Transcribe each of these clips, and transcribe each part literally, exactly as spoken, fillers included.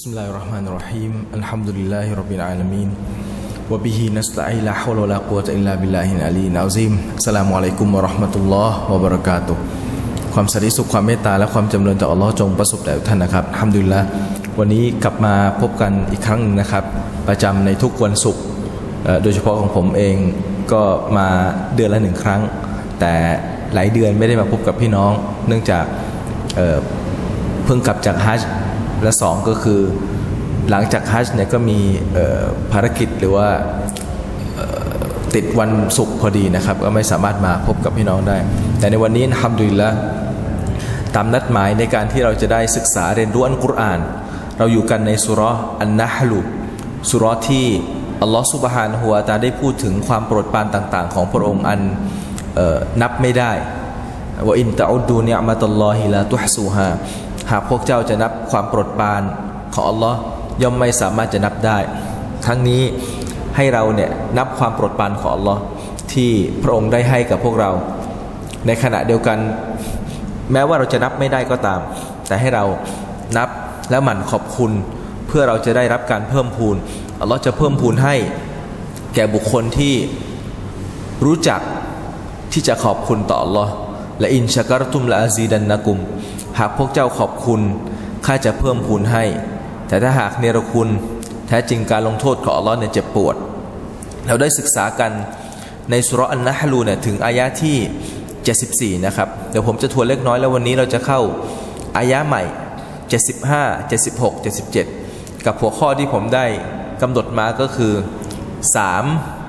Bismillahirrahmanirrahim. Alhamdulillahirabbil alamin. Wa bihi nasta'in la haula wala quwwata illa billahil aliyyil azim. Assalamualaikum warahmatullahi wabarakatuh.ความสันติสุขความเมตตาและความจำเริญจากอัลลอฮ์จงประสบแด่ท่านนะครับอัลฮัมดุลิลละห์วันนี้กลับมาพบกันอีกครั้งนึงนะครับประจำในทุกวันศุกร์โดยเฉพาะของผมเองก็มาเดือนละหนึ่งครั้งแต่หลายเดือนไม่ได้มาพบกับพี่น้องเนื่องจากเอ่อเพิ่งกลับจากฮัจญ์และสองก็คือหลังจากฮัจญ์เนี่ยก็มีภารกิจหรือว่าติดวันศุกร์พอดีนะครับก็ไม่สามารถมาพบกับพี่น้องได้แต่ในวันนี้อัลฮัมดุลิลละห์ตามนัดหมายในการที่เราจะได้ศึกษาเรียนรู้อัลกุรอานเราอยู่กันในสุเราะห์อันนะห์ลุสุเราะห์ที่อัลลอฮฺซุบฮานะฮูวะตะอาลาได้พูดถึงความโปรดปรานต่างๆของพระองค์อันนับไม่ได้ว่าอินตะอุดดูนิอ์มะตัลลอฮิลาตุฮซูฮาหากพวกเจ้าจะนับความโปรดปรานของอัลลอฮ์ย่อมไม่สามารถจะนับได้ทั้งนี้ให้เราเนี่ยนับความโปรดปรานของอัลลอฮ์ที่พระองค์ได้ให้กับพวกเราในขณะเดียวกันแม้ว่าเราจะนับไม่ได้ก็ตามแต่ให้เรานับและหมั่นขอบคุณเพื่อเราจะได้รับการเพิ่มพูนอัลลอฮ์จะเพิ่มพูนให้แก่บุคคลที่รู้จักที่จะขอบคุณต่ออัลลอฮ์และอินชะกะรตุมละอาซีดันนะกุมหากพวกเจ้าขอบคุณข้าจะเพิ่มพูนให้แต่ถ้าหากเนรคุณแท้จริงการลงโทษของอัลลอฮ์เนี่ยเจ็บปวดเราได้ศึกษากันในสุเราะห์อันนะห์ลุเนี่ยถึงอายะที่เจ็ดสิบสี่นะครับเดี๋ยวผมจะทวนเล็กน้อยแล้ววันนี้เราจะเข้าอายะใหม่เจ็ดสิบห้า เจ็ดสิบหก เจ็ดสิบเจ็ดกับหัวข้อที่ผมได้กำหนดมาก็คือสาม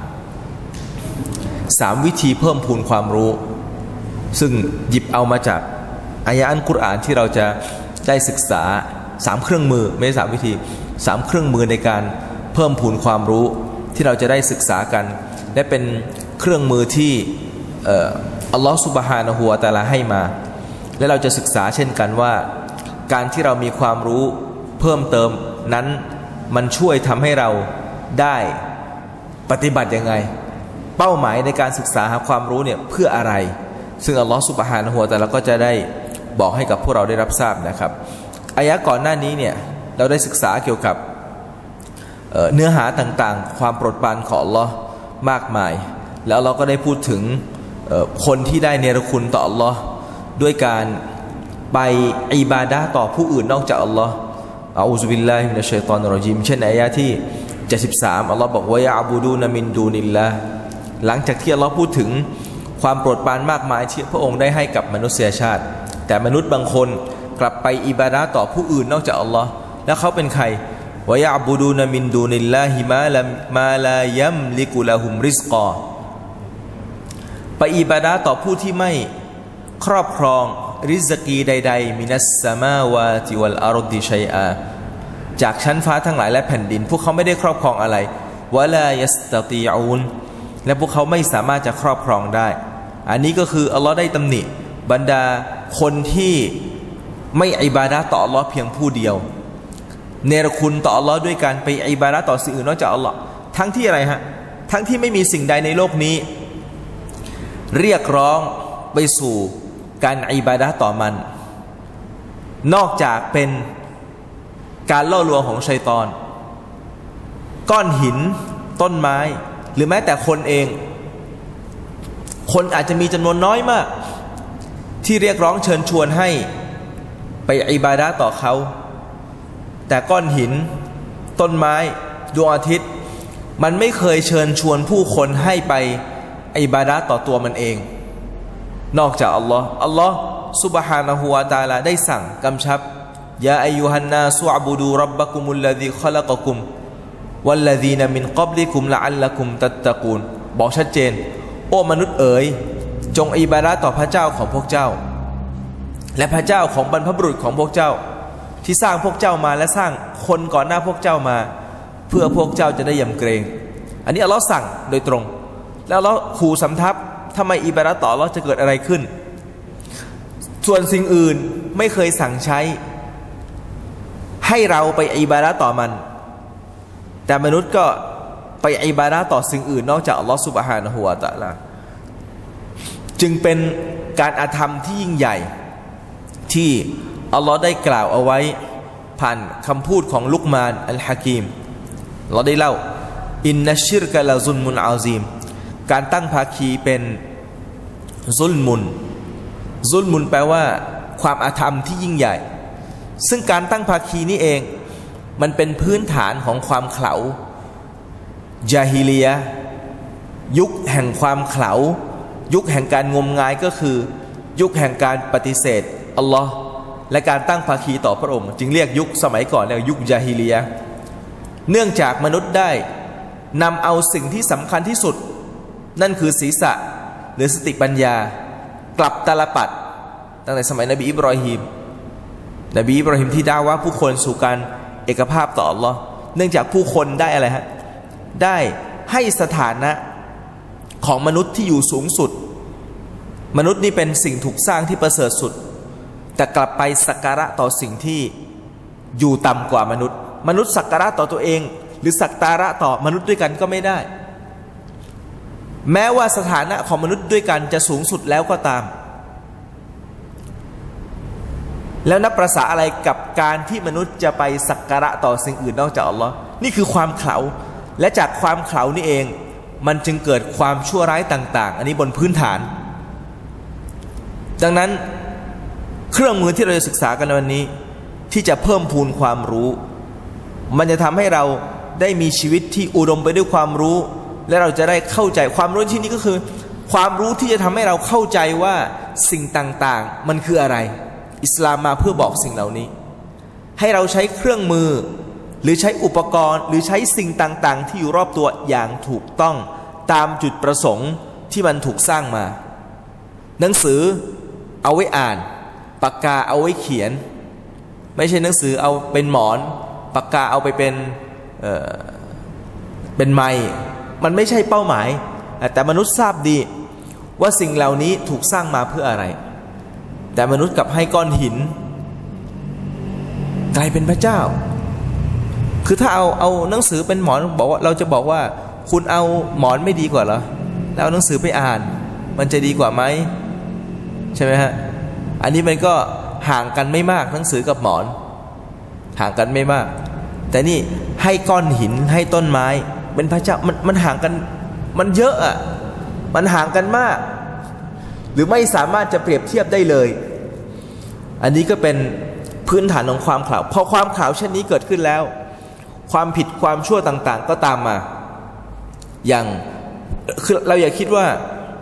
สามวิธีเพิ่มพูนความรู้ซึ่งหยิบเอามาจากอายะอัลกุรอานที่เราจะได้ศึกษาสามเครื่องมือไม่ใช่สามวิธีสามเครื่องมือในการเพิ่มพูนความรู้ที่เราจะได้ศึกษากันและเป็นเครื่องมือที่อัลลอฮฺซุบฮานะฮูวะตะอาลาให้มาและเราจะศึกษาเช่นกันว่าการที่เรามีความรู้เพิ่มเติมนั้นมันช่วยทำให้เราได้ปฏิบัติยังไงเป้าหมายในการศึกษาหาความรู้เนี่ยเพื่ออะไรซึ่งอัลลอฮฺซุบฮานะฮูวะตะอาลาก็จะได้บอกให้กับพวกเราได้รับทราบนะครับอายะก่อนหน้านี้เนี่ยเราได้ศึกษาเกี่ยวกับเ, เนื้อหาต่างๆความโปรดปรานของอัลลอฮ์มากมายแล้วเราก็ได้พูดถึงคนที่ได้เนรคุณต่ออัลลอฮ์ด้วยการไปอิบาดะห์ต่อผู้อื่นนอกจากอัลลอฮ์อะอูซุบิลลาฮิมินัชชัยฏอนิรเราะญีมเช่นอายะที่เจ็ดสิบสามอัลลอฮ์บอกว่ายะอ์บุดูนะมินดูนิลลาห์หลังจากที่อัลลอฮ์พูดถึงความโปรดปรานมากมายที่พระองค์ได้ให้กับมนุษยชาติแต่มนุษย์บางคนกลับไปอิบาดะห์ต่อผู้อื่นนอกจากอัลลอฮ์แล้วเขาเป็นใครวะยะอ์บุดูนะมินดูนิลลาฮิมาลามาลายัมลิกุละฮุมริซกอไปอิบาดะห์ต่อผู้ที่ไม่ครอบครองริซกีใดๆมินัสสมาวาติวัลอาร์ฎิชัยอาจากชั้นฟ้าทั้งหลายและแผ่นดินพวกเขาไม่ได้ครอบครองอะไรวะลายัสตะตีอูนและพวกเขาไม่สามารถจะครอบครองได้อันนี้ก็คืออัลลอฮ์ได้ตำหนิบรรดาคนที่ไม่อิบาดะห์ต่ออัลลอฮ์เพียงผู้เดียวเนรคุณต่ออัลลอฮ์ด้วยการไปอิบาดะห์ต่อสิ่งอื่นนอกจากอัลลอฮ์ทั้งที่อะไรฮะทั้งที่ไม่มีสิ่งใดในโลกนี้เรียกร้องไปสู่การอิบาดะห์ต่อมันนอกจากเป็นการล่อลวงของชัยฏอนก้อนหินต้นไม้หรือแม้แต่คนเองคนอาจจะมีจำนวนน้อยมากที่เรียกร้องเชิญชวนให้ไปอิบาดะห์ต่อเขาแต่ก้อนหินต้นไม้ดวงอาทิตย์มันไม่เคยเชิญชวนผู้คนให้ไปอิบาดะห์ต่อตัวมันเองนอกจากอัลลอฮ์อัลลอฮ์ซุบฮานะฮูวะตะอาลาได้สั่งกำชับยาอัยยูฮันนาซุอ์บุดูร็อบบะกุมุลลซีคอละกะกุมวัลลซีนะมินกับลิกุมละอัลละกุมตัตตะกูนบอกชัดเจนโอ้มนุษย์เอ๋ยจงอิบาดะห์ต่อพระเจ้าของพวกเจ้าและพระเจ้าของบรรพบุรุษของพวกเจ้าที่สร้างพวกเจ้ามาและสร้างคนก่อนหน้าพวกเจ้ามาเพื่อพวกเจ้าจะได้ยำเกรงอันนี้อัลลอฮ์สั่งโดยตรงแล้วอัลลอฮ์ขู่สำทับทำไมอิบาดะห์ต่ออัลลอฮ์จะเกิดอะไรขึ้นส่วนสิ่งอื่นไม่เคยสั่งใช้ให้เราไปอิบาดะห์ต่อมันแต่มนุษย์ก็ไปอิบาดะห์ต่อสิ่งอื่นนอกจากอัลลอฮ์ซุบฮานะฮูวะตะอาลาจึงเป็นการอาธรรมที่ยิ่งใหญ่ที่อัลลอฮ์ได้กล่าวเอาไว้ผ่านคำพูดของลุกมานอัลฮะกีมเราได้เล่าอินนัชชิรกะลาซุลมุนอาซีมการตั้งภาคีเป็นซุลมุนซุลมุนแปลว่าความอาธรรมที่ยิ่งใหญ่ซึ่งการตั้งภาคีนี้เองมันเป็นพื้นฐานของความเขลาญาฮิลียะห์ยุคแห่งความเขลายุคแห่งการงมงายก็คือยุคแห่งการปฏิเสธอัลลอฮ์และการตั้งภาคีต่อพระองค์จึงเรียกยุคสมัยก่อนเรียกยุคญาฮิลียะห์เนื่องจากมนุษย์ได้นำเอาสิ่งที่สำคัญที่สุดนั่นคือศีรษะหรือสติปัญญากลับตาลปัดตั้งแต่สมัยนบีอิบรอฮีมนบีอิบรอฮีมที่ด่าว่าผู้คนสู่การเอกภาพต่ออัลลอฮ์เนื่องจากผู้คนได้อะไรฮะได้ให้สถานะของมนุษย์ที่อยู่สูงสุดมนุษย์นี่เป็นสิ่งถูกสร้างที่ประเสริฐสุดแต่กลับไปสักการะต่อสิ่งที่อยู่ต่ำกว่ามนุษย์มนุษย์สักการะต่อตัวเองหรือสักการะต่อมนุษย์ด้วยกันก็ไม่ได้แม้ว่าสถานะของมนุษย์ด้วยกันจะสูงสุดแล้วก็ตามแล้วนับประสาอะไรกับการที่มนุษย์จะไปสักการะต่อสิ่งอื่นนอกจากอัลลอฮ์นี่คือความเขลาและจากความเขลานี่เองมันจึงเกิดความชั่วร้ายต่างๆอันนี้บนพื้นฐานดังนั้นเครื่องมือที่เราจะศึกษากันในวันนี้ที่จะเพิ่มพูนความรู้มันจะทำให้เราได้มีชีวิตที่อุดมไปด้วยความรู้และเราจะได้เข้าใจความรู้ที่นี้ก็คือความรู้ที่จะทำให้เราเข้าใจว่าสิ่งต่างๆมันคืออะไรอิสลามมาเพื่อบอกสิ่งเหล่านี้ให้เราใช้เครื่องมือหรือใช้อุปกรณ์หรือใช้สิ่งต่างๆที่อยู่รอบตัวอย่างถูกต้องตามจุดประสงค์ที่มันถูกสร้างมาหนังสือเอาไว้อ่านปากกาเอาไว้เขียนไม่ใช่หนังสือเอาเป็นหมอนปากกาเอาไปเป็นเอ่อเป็นไม้มันไม่ใช่เป้าหมายแต่มนุษย์ทราบดีว่าสิ่งเหล่านี้ถูกสร้างมาเพื่ออะไรแต่มนุษย์กลับให้ก้อนหินกลายเป็นพระเจ้าคือถ้าเอาเอาหนังสือเป็นหมอนบอกว่าเราจะบอกว่าคุณเอาหมอนไม่ดีกว่าเหรอแล้วเอาหนังสือไปอ่านมันจะดีกว่าไหมใช่ไหมฮะอันนี้มันก็ห่างกันไม่มากหนังสือกับหมอนห่างกันไม่มากแต่นี่ให้ก้อนหินให้ต้นไม้เป็นพระเจ้ามันมันห่างกันมันเยอะอ่ะมันห่างกันมากหรือไม่สามารถจะเปรียบเทียบได้เลยอันนี้ก็เป็นพื้นฐานของความเขลาพอความเขลาเช่นนี้เกิดขึ้นแล้วความผิดความชั่วต่างๆก็ตามมาอย่างคือเราอย่าคิดว่า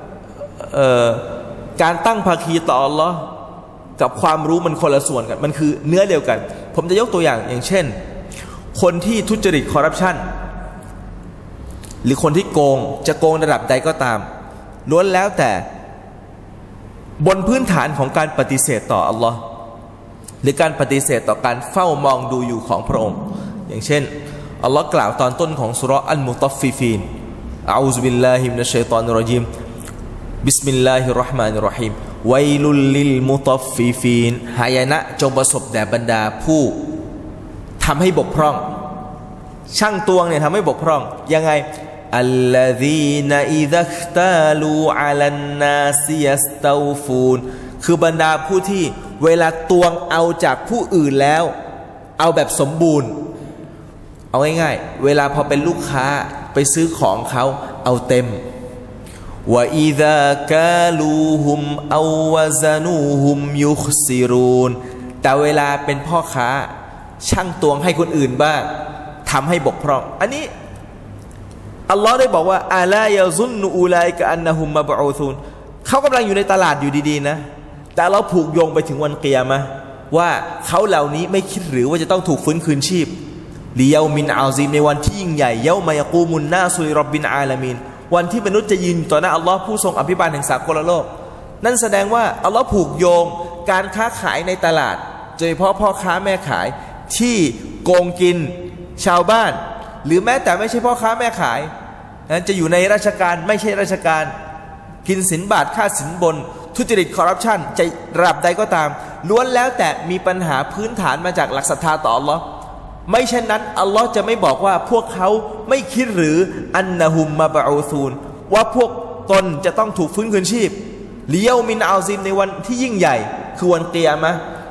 การตั้งภาคีต่ออัลลอฮ์กับความรู้มันคนละส่วนกันมันคือเนื้อเดียวกันผมจะยกตัวอย่างอย่างเช่นคนที่ทุจริตคอร์รัปชันหรือคนที่โกงจะโกงระดับใดก็ตามล้วนแล้วแต่บนพื้นฐานของการปฏิเสธต่ออัลลอฮ์หรือการปฏิเสธต่อการเฝ้ามองดูอยู่ของพระองค์อย่างเช่นอัลลอฮ์กล่าวตอนต้นของสุเราะห์อัลมุตัฟฟิฟีนอะอูซุบิลลาฮิมินัชชัยฏอนิรเราะญีมบิสมิลลาฮิรเราะห์มานิรเราะฮีมวัยลุลลิลมุตัฟฟิฟีนหายนะจงประสบแด่บรรดาผู้ทำให้บกพร่องช่างตวงเนี่ยทำให้บกพร่องยังไงอัลลซีนอิซักตาลูอะลันนาซิยัสตาวฟูนคือบรรดาผู้ที่เวลาตวงเอาจากผู้อื่นแล้วเอาแบบสมบูรณ์เอาง่ายๆเวลาพอเป็นลูกค้าไปซื้อของเขาเอาเต็มวะอิซากาลูฮุมเอาวะซานูฮุมยุคซิรูนแต่เวลาเป็นพ่อค้าช่างตวงให้คนอื่นบ้างทำให้บกพร่องอันนี้อัลลอฮ์ได้บอกว่าอาลายะซุนนูอูไลกะอันนะฮุมมะบะอูซูนเขากำลังอยู่ในตลาดอยู่ดีๆนะแต่เราผูกโยงไปถึงวันกิยามะห์ว่าเขาเหล่านี้ไม่คิดหรือว่าจะต้องถูกฟื้นคืนชีพลิยามินอาซีมในวันที่ยิ่งใหญ่เยามายักูมุนนาซุลิร็อบบินอาลามีนวันที่มนุษย์จะยืนต่อหน้าอัลลอฮ์ผู้ทรงอภิบาลแห่งสากลโลกนั่นแสดงว่าอัลลอฮ์ผูกโยงการค้าขายในตลาดโดยเฉพาะพ่อค้าแม่ขายที่โกงกินชาวบ้านหรือแม้แต่ไม่ใช่พ่อค้าแม่ขายนั้นจะอยู่ในราชการไม่ใช่ราชการกินสินบาทค่าสินบนทุจริตคอร์รัปชันจะระดับใดก็ตามล้วนแล้วแต่มีปัญหาพื้นฐานมาจากหลักศรัทธาต่ออัลลอฮ์ไม่เช่นนั้นอัลลอฮ์จะไม่บอกว่าพวกเขาไม่คิดหรืออันนะฮุมมาบะอูซูนว่าพวกตนจะต้องถูกฟื้นคืนชีพเลี้ยวมินอาซิมในวันที่ยิ่งใหญ่คือวันกิยามะห์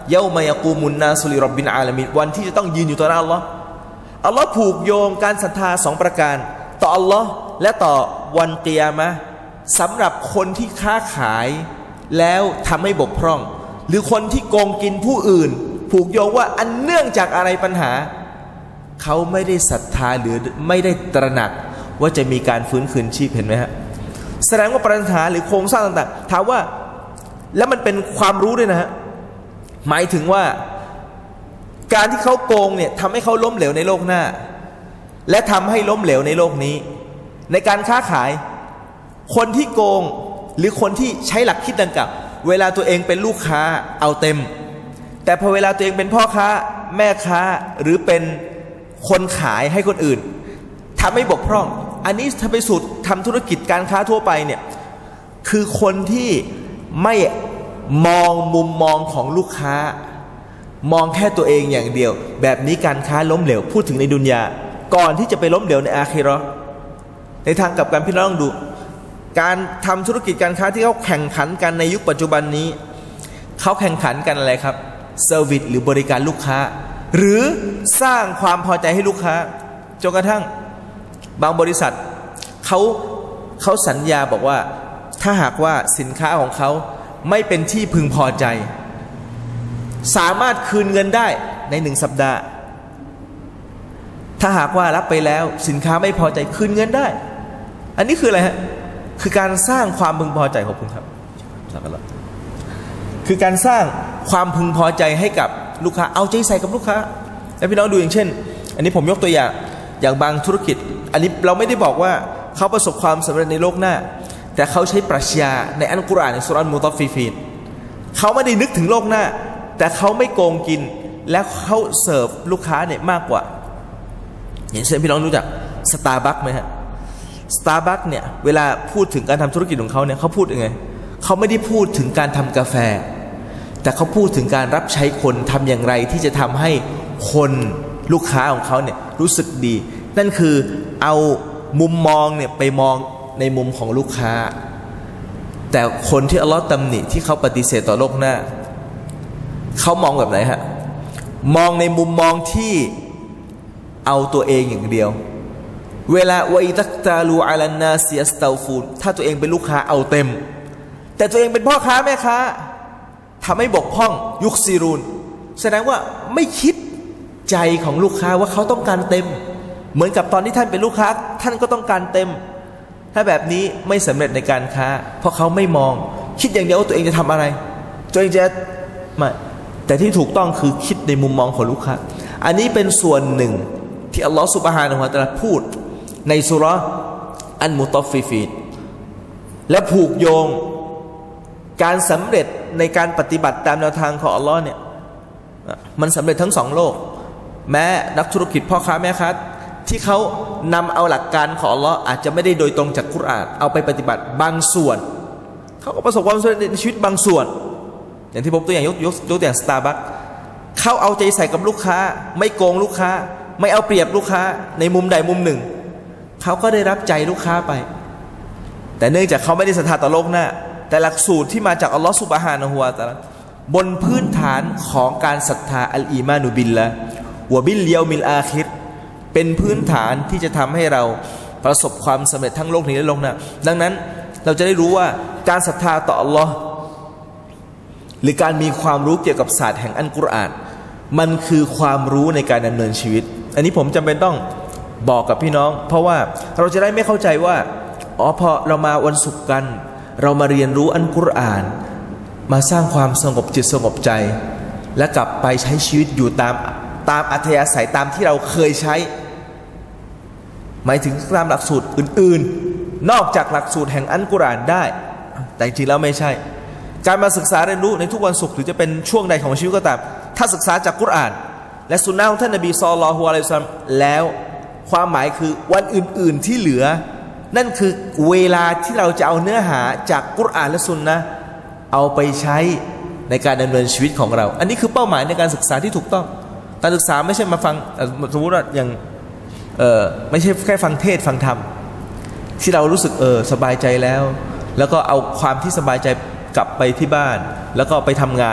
เยามัยกูมุนนาสุลิรบบินอาลามีนวันที่จะต้องยืนอยู่ต่อหน้าอัลลอฮ์อัลลอฮ์ผูกโยงการศรัทธาสองประการต่ออัลลอฮ์และต่อวันกิยามะห์สำหรับคนที่ค้าขายแล้วทำให้บกพร่องหรือคนที่โกงกินผู้อื่นผูกโยงว่าอันเนื่องจากอะไรปัญหาเขาไม่ได้ศรัทธาหรือไม่ได้ตระหนักว่าจะมีการฟื้นคืนชีพเห็นไหมฮะแสดงว่าปัญหาหรือโครงสร้างต่างๆถามว่าแล้วมันเป็นความรู้ด้วยนะฮะหมายถึงว่าการที่เขาโกงเนี่ยทำให้เขาล้มเหลวในโลกหน้าและทำให้ล้มเหลวในโลกนี้ในการค้าขายคนที่โกงหรือคนที่ใช้หลักคิดดังกล่าวเวลาตัวเองเป็นลูกค้าเอาเต็มแต่พอเวลาตัวเองเป็นพ่อค้าแม่ค้าหรือเป็นคนขายให้คนอื่นทำให้บกพร่องอันนี้ถ้าไปสูตรทำธุรกิจการค้าทั่วไปเนี่ยคือคนที่ไม่มองมุมมองของลูกค้ามองแค่ตัวเองอย่างเดียวแบบนี้การค้าล้มเหลวพูดถึงในดุนยาก่อนที่จะไปล้มเหลวในอาคิเราะห์ในทางกลับกันพี่น้องดูการทำธุรกิจการค้าที่เขาแข่งขันกันในยุคปัจจุบันนี้เขาแข่งขันกันอะไรครับเซอร์วิสหรือบริการลูกค้าหรือสร้างความพอใจให้ลูกค้าจนกระทั่งบางบริษัทเขาเขาสัญญาบอกว่าถ้าหากว่าสินค้าของเขาไม่เป็นที่พึงพอใจสามารถคืนเงินได้ในหนึ่งสัปดาห์ถ้าหากว่ารับไปแล้วสินค้าไม่พอใจคืนเงินได้อันนี้คืออะไรฮะคือการสร้างความพึงพอใจของคุณครับคือการสร้างความพึงพอใจให้กับลูกค้าเอาใจใส่กับลูกค้าแล้วพี่น้องดูอย่างเช่นอันนี้ผมยกตัวอย่างอย่างบางธุรกิจอันนี้เราไม่ได้บอกว่าเขาประสบความสำเร็จในโลกหน้าแต่เขาใช้ปรัชญาในอัลกุรอานในสุเราะห์มุฏอฟฟิฟีนเขาไม่ได้นึกถึงโลกหน้าแต่เขาไม่โกงกินและเขาเสิร์ฟลูกค้าเนี่ยมากกว่าอย่างเช่นพี่น้องรู้จักสตาร์บัคไหมฮะสตาร์บัคเนี่ยเวลาพูดถึงการทำธุรกิจของเขาเนี่ยเขาพูดยังไงเขาไม่ได้พูดถึงการทำกาแฟแต่เขาพูดถึงการรับใช้คนทำอย่างไรที่จะทำให้คนลูกค้าของเขาเนี่ยรู้สึกดีนั่นคือเอามุมมองเนี่ยไปมองในมุมของลูกค้าแต่คนที่อัลลอฮ์ตำหนิที่เขาปฏิเสธต่อโลกหน้าเขามองแบบไหนฮะมองในมุมมองที่เอาตัวเองอย่างเดียวเวลาวัยตักตาลูอาลันนาเซียสตาฟูนถ้าตัวเองเป็นลูกค้าเอาเต็มแต่ตัวเองเป็นพ่อค้าแม่ค้าทำให้บกพร่องยุคซีรูนแสดงว่าไม่คิดใจของลูกค้าว่าเขาต้องการเต็มเหมือนกับตอนที่ท่านเป็นลูกค้าท่านก็ต้องการเต็มถ้าแบบนี้ไม่สำเร็จในการค้าเพราะเขาไม่มองคิดอย่างเดียวว่าตัวเองจะทำอะไรตัวเองจะไม่แต่ที่ถูกต้องคือคิดในมุมมองของลูกค้าอันนี้เป็นส่วนหนึ่งที่อัลลอฮฺซุบฮานะฮูวะตะอาลาพูดในซูเราะห์อันมุฏอฟฟิฟีนและผูกโยงการสำเร็จในการปฏิบัติตามแนวทางของอัลลอฮ์เนี่ยมันสำเร็จทั้งสองโลกแม้นักธุรกิจพ่อค้าแม่ค้าที่เขานำเอาหลักการของอัลลอฮ์อาจจะไม่ได้โดยตรงจากกุรอานเอาไปปฏิบัติบางส่วนเขาก็ประสบความสำเร็จในชีวิตบางส่วนอย่างที่ผมตัวอย่างยกยกยกตัวอย่างสตาร์บัคเขาเอาใจใส่กับลูกค้าไม่โกงลูกค้าไม่เอาเปรียบลูกค้าในมุมใดมุมหนึ่งเขาก็ได้รับใจลูกค้าไปแต่เนื่องจากเขาไม่ได้ศรัทธาต่อโลกหน้าแต่หลักสูตรที่มาจากอัลลอฮฺซุบฮานะฮูวะตะอาลาบนพื้นฐานของการศรัทธาอัลอีมานุบิลละวะบิลเยามิลอาคิรเป็นพื้นฐานที่จะทำให้เราประสบความสำเร็จทั้งโลกนี้และโลกหน้าดังนั้นเราจะได้รู้ว่าการศรัทธาต่ออัลลอฮ์หรือการมีความรู้เกี่ยวกับศาสตร์แห่งอัลกุรอานมันคือความรู้ในการดำเนินชีวิตอันนี้ผมจำเป็นต้องบอกกับพี่น้องเพราะว่าเราจะได้ไม่เข้าใจว่าอ๋อพอเรามาวันศุกร์กันเรามาเรียนรู้อัลกุรอานมาสร้างความสงบจิตสงบใจและกลับไปใช้ชีวิตอยู่ตามตามอัธยาศัยตามที่เราเคยใช้หมายถึงตามหลักสูตรอื่นๆนอกจากหลักสูตรแห่งอัลกุรอานได้แต่จริงแล้วไม่ใช่การมาศึกษาเรียนรู้ในทุกวันศุกร์หรือจะเป็นช่วงใดของชีวิตก็ตามถ้าศึกษาจากกุรอานและสุนนะของท่านนบีศ็อลลัลลอฮุอะลัยฮิวะซัลลัมแล้วความหมายคือวันอื่นๆที่เหลือนั่นคือเวลาที่เราจะเอาเนื้อหาจากกุรอานและสุนนะเอาไปใช้ในการดำเนินชีวิตของเราอันนี้คือเป้าหมายในการศึกษาที่ถูกต้องการศึกษาไม่ใช่มาฟังสมมติว่าอย่างเออไม่ใช่แค่ฟังเทศฟังธรรมที่เรารู้สึกเออสบายใจแล้วแล้วก็เอาความที่สบายใจกลับไปที่บ้านแล้วก็ไปทำงาน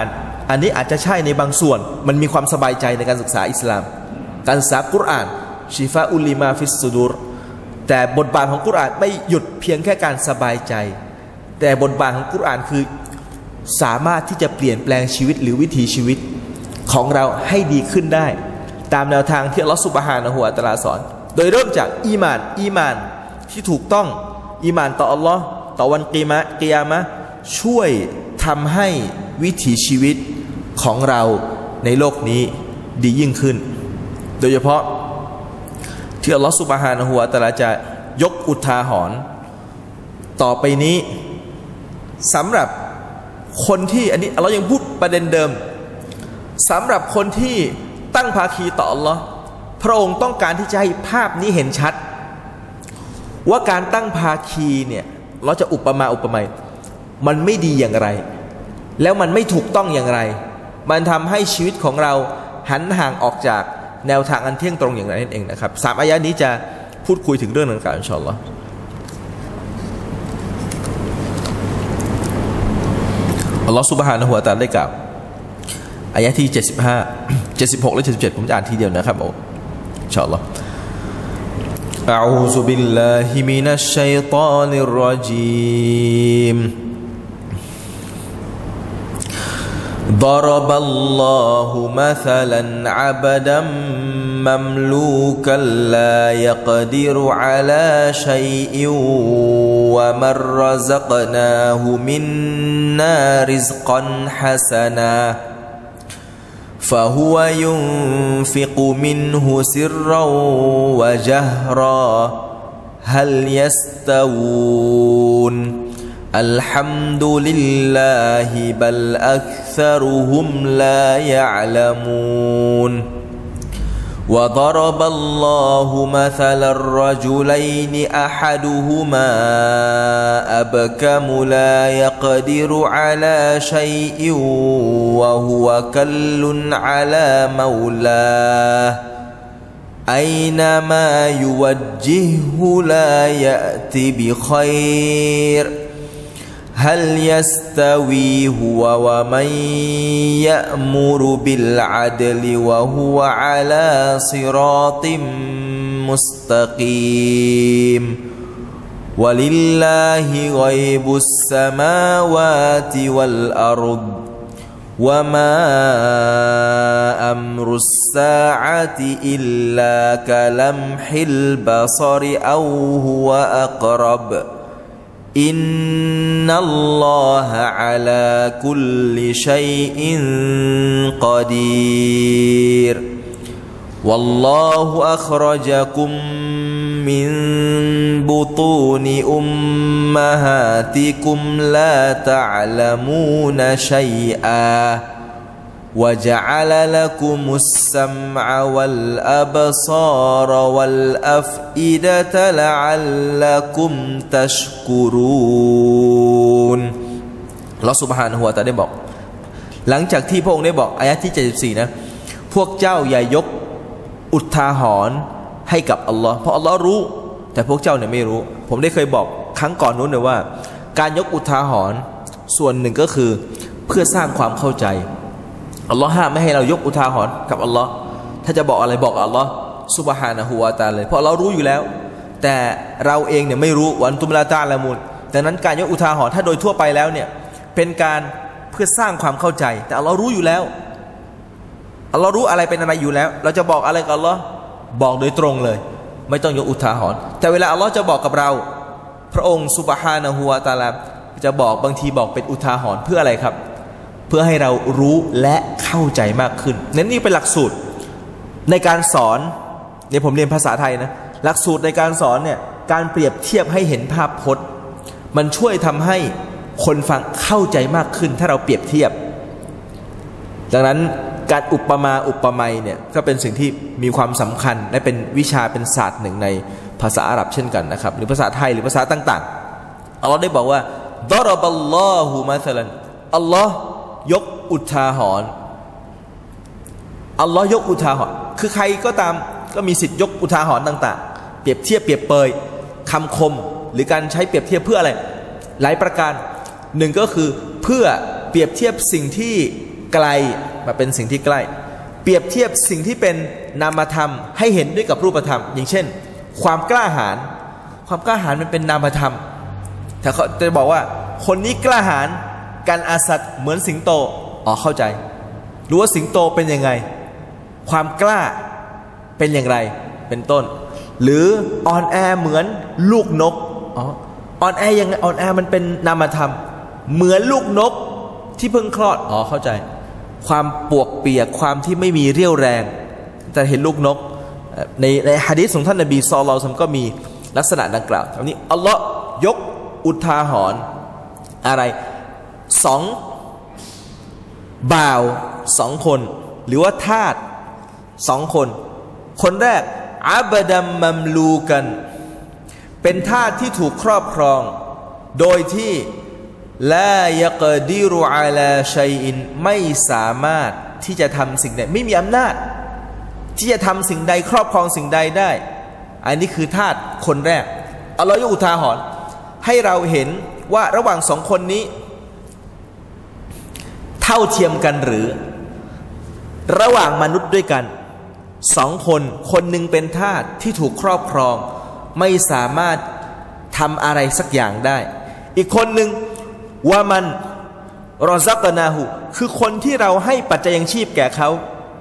อันนี้อาจจะใช่ในบางส่วนมันมีความสบายใจในการศึกษาอิสลามการศึกษากุรอานชิฟาอุลิมาฟิสซูดูรแต่บทบาทของกุรอานไม่หยุดเพียงแค่การสบายใจแต่บทบาทของกุรอานคือสามารถที่จะเปลี่ยนแปลงชีวิตหรือวิถีชีวิตของเราให้ดีขึ้นได้ตามแนวทางที่อัลลอฮฺซุบฮานะฮูวะตะอาลาสอนโดยเริ่มจากอีมานอีมานที่ถูกต้องอีมานต่ออัลลอฮ์ต่อวันกิยามะกิยามะช่วยทำให้วิถีชีวิตของเราในโลกนี้ดียิ่งขึ้นโดยเฉพาะที่อัลลอฮฺซุบฮานะฮูวะตะอาลาจะยกอุทาหรณ์ต่อไปนี้สำหรับคนที่อันนี้อัลลอฮ์ยังพูดประเด็นเดิมสำหรับคนที่ตั้งภาคีต่ออัลลอฮ์พระองค์ต้องการที่จะให้ภาพนี้เห็นชัดว่าการตั้งภาคีเนี่ยเราจะอุปมาอุปไมยมันไม่ดีอย่างไรแล้วมันไม่ถูกต้องอย่างไรมันทำให้ชีวิตของเราหันห่างออกจากแนวทางอันเที่ยงตรงอย่างไรนั่นเองนะครับสามอายะนี้จะพูดคุยถึงเรื่องดังกล่าวอินชาอัลลอฮ์อัลลอฮ์ซุบฮานะฮูวะตะอาลาได้กล่าวอายะที่เจ็ดสิบห้า เจ็ดสิบหกและเจ็ดสิบเจ็ดผมจะอ่านทีเดียวนะครับอินชาอัลลอฮ์อะอูซุบิลลาฮิมินัชชัยฏอนิรเราะญีมضرب الله مثلا عبدا مملوكا لا يقدر على شيء ومن رزقناه منا رزقا حسنا فهو ينفق منه سرا وجهرا هل يستوون الحمد لله بل أكثرهم لا يعلمون وضرب الله مثلا الرجلين أحدهما أبكم لا يقدر على شيء وهو كل على مولاه أينما يوجهه لا يأتي بخير هل يستوي هو ومن يأمر بالعدل وهو على صراط مستقيم ولله غيب السماوات والأرض وما أمر الساعة إلا كلمح البصر أو هو أقرب إن الله على كل شيء قدير والله أخرجكم من بطون أمهاتكم لا تعلمون شيئا وجعل لكم السمع والأبصار والأفئدة لعلكم تشكرون Allah Subhanahu wa Ta'ala ได้บอกหลังจากที่พระองค์ได้บอกอายะที่เจ็ดสิบสี่นะพวกเจ้าอย่ายกอุทาหรณ์ให้กับอัลลอฮ์เพราะอัลลอฮ์รู้แต่พวกเจ้าเนี่ยไม่รู้ผมได้เคยบอกครั้งก่อนนู้นเลยว่าการยกอุทาหรณ์ส่วนหนึ่งก็คือเพื่อสร้างความเข้าใจอัลลอฮ์ห้ามไม่ให้เรายกอุทาหรณ์กับอัลลอฮ์ถ้าจะบอกอะไรบอกอัลลอฮ์ซุบฮานะฮูวะตะอาลาเลยเพราะเรารู้อยู่แล้วแต่เราเองเนี่ยไม่รู้วันตุมลาตาละมุนดังนั้นการยกอุทาหรณ์ถ้าโดยทั่วไปแล้วเนี่ยเป็นการเพื่อสร้างความเข้าใจแต่อัลลอฮ์รู้อยู่แล้วอัลลอฮ์รู้อะไรเป็นอะไรอยู่แล้วเราจะบอกอะไรกับอัลลอฮ์บอกโดยตรงเลยไม่ต้องยกอุทาหรณ์แต่เวลาอัลลอฮ์จะบอกกับเราพระองค์ซุบฮานะฮูวะตะอาลาจะบอกบางทีบอกเป็นอุทาหรณ์เพื่ออะไรครับเพื่อให้เรารู้และเข้าใจมากขึ้นนั่นนี่เป็นหลักสูตรในการสอนเนี่ยผมเรียนภาษาไทยนะหลักสูตรในการสอนเนี่ยการเปรียบเทียบให้เห็นภาพพจน์มันช่วยทำให้คนฟังเข้าใจมากขึ้นถ้าเราเปรียบเทียบดังนั้นการอุปมาอุปไมยเนี่ยก็เป็นสิ่งที่มีความสำคัญและเป็นวิชาเป็นศาสตร์หนึ่งในภาษาอาหรับเช่นกันนะครับหรือภาษาไทยหรือภาษาต่างๆอัลลอฮ์ได้บอกว่าดอรบัลลอฮุมะซะลันอัลลอฮ์ยกอุทาหรณ์อัลลอฮ์ยกอุทาหรณ์คือใครก็ตามก็มีสิทธิ์ยกอุทาหรณ์ต่างๆเปรียบเทียบเปรียบเปยคำคมหรือการใช้เปรียบเทียบเพื่ออะไรหลายประการหนึ่งก็คือเพื่อเปรียบเทียบสิ่งที่ไกลมาเป็นสิ่งที่ใกล้เปรียบเทียบสิ่งที่เป็นนามธรรมให้เห็นด้วยกับรูปธรรมอย่างเช่นความกล้าหาญความกล้าหาญมันเป็นนามธรรมถ้าเขาจะบอกว่าคนนี้กล้าหาญการอาสัตเหมือนสิงโตอ๋อเข้าใจรู้ว่าสิงโตเป็นยังไงความกล้าเป็นอย่างไรเป็นต้นหรืออ่อนแอเหมือนลูกนกอ๋ออ่อนแอยังไงอ่อนแอมันเป็นนามธรรมเหมือนลูกนกที่เพิ่งคลอดอ๋อเข้าใจความปวกเปียกความที่ไม่มีเรี่ยวแรงแต่เห็นลูกนกในในหะดีษของท่านนบีศ็อลลัลลอฮุอะลัยฮิวะซัลลัมก็มีลักษณะดังกล่าวอันนี้อัลลอฮ์ยกอุทาหรณ์อะไรสองบ่าวสองคนหรือว่าทาสสองคนคนแรกอับดัมมัมลูกันเป็นทาสที่ถูกครอบครองโดยที่ลายักดิรุอาลาชัยอินไม่สามารถที่จะทำสิ่งใดไม่มีอำนาจที่จะทำสิ่งใดครอบครองสิ่งใดได้อันนี้คือทาสคนแรกอัลลอฮฺยกอุทาหรณ์ให้เราเห็นว่าระหว่างสองคนนี้เท่าเทียมกันหรือระหว่างมนุษย์ด้วยกันสองคนคนหนึ่งเป็นทาสที่ถูกครอบครองไม่สามารถทำอะไรสักอย่างได้อีกคนหนึ่งว่ามันรอซักนาหูคือคนที่เราให้ปัจจัยยังชีพแก่เขา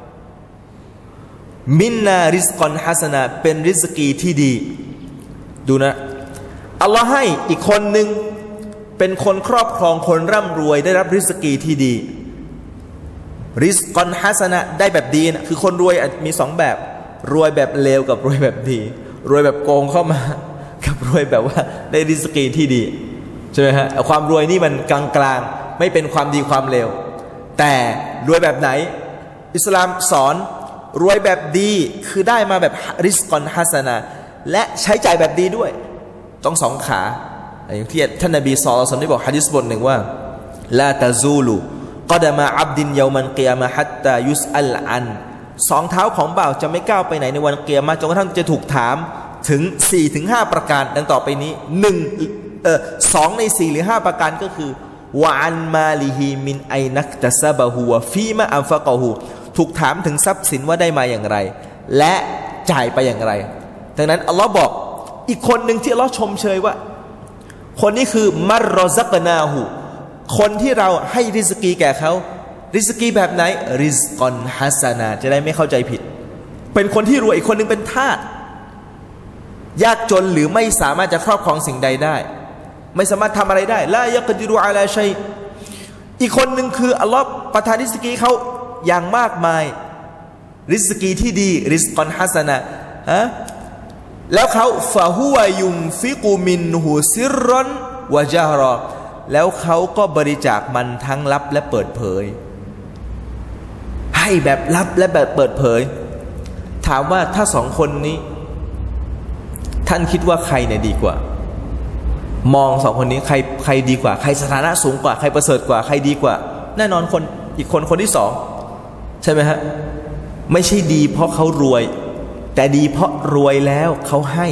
มินนาริสกอนฮัสนาเป็นริสกีที่ดีดูนะอัลลอฮ์ให้อีกคนหนึ่งเป็นคนครอบครองคนร่ำรวยได้รับริสกีที่ดีริสกอนฮัสนะได้แบบดีนะคือคนรวยมีสองแบบรวยแบบเลวกับรวยแบบดีรวยแบบโกงเข้ามากับรวยแบบว่าได้ริสกีที่ดีใช่ไหมฮะความรวยนี่มันกลางๆไม่เป็นความดีความเลวแต่รวยแบบไหนอิสลามสอนรวยแบบดีคือได้มาแบบริสกอนฮัสนะและใช้จ่ายแบบดีด้วยต้องสองขาอย่างที่ท่านนบีศ็อลลัลลอฮุอะลัยฮิวะซัลลัมได้บอกหะดีษบทหนึ่งว่าลาตะซูลูกอดะมาอับดินยามันกิยามะฮัตตายุสอัลอันสองเท้าของบ่าวจะไม่ก้าวไปไหนในวันกิยามะห์จนกระทั่งจะถูกถามถึง สี่ถึงห้า ประการดังต่อไปนี้หนึ่งเอ่อสองในสี่หรือห้าประการก็คือวะอันมาลิฮิมินไอนักตะซะบะฮูวะฟีมะอันฟะกะฮูถูกถามถึงทรัพย์สินว่าได้มาอย่างไรและจ่ายไปอย่างไรดังนั้นอัลลอฮ์บอกอีกคนหนึ่งที่อัลลอฮ์ชมเชยว่าคนนี้คือมัรรอซักนาหูคนที่เราให้ริสกีแก่เขาริสกีแบบไหนริสกอนฮัสนาจะได้ไม่เข้าใจผิดเป็นคนที่รวยอีกคนนึงเป็นทาสยากจนหรือไม่สามารถจะครอบครองสิ่งใดได้ไม่สามารถทำอะไรได้ลายักดิรุอาลาชัยอีกคนหนึ่งคืออัลลอฮ์ประทานริสกีเขาอย่างมากมายริสกีที่ดีริสกอนฮัสนาฮะแล้วเขาฟะฮุวะยุมฟิกุมินหูซิรรอนวะจาฮรอแล้วเขาก็บริจาคมันทั้งลับและเปิดเผยให้แบบลับและแบบเปิดเผยถามว่าถ้าสองคนนี้ท่านคิดว่าใครเนี่ยดีกว่ามองสองคนนี้ใครใครดีกว่าใครสถานะสูงกว่าใครประเสริฐกว่าใครดีกว่าแน่นอนคนอีกคนคนที่สองใช่ไหมฮะไม่ใช่ดีเพราะเขารวยแต่ดีเพราะรวยแล้วเขาให้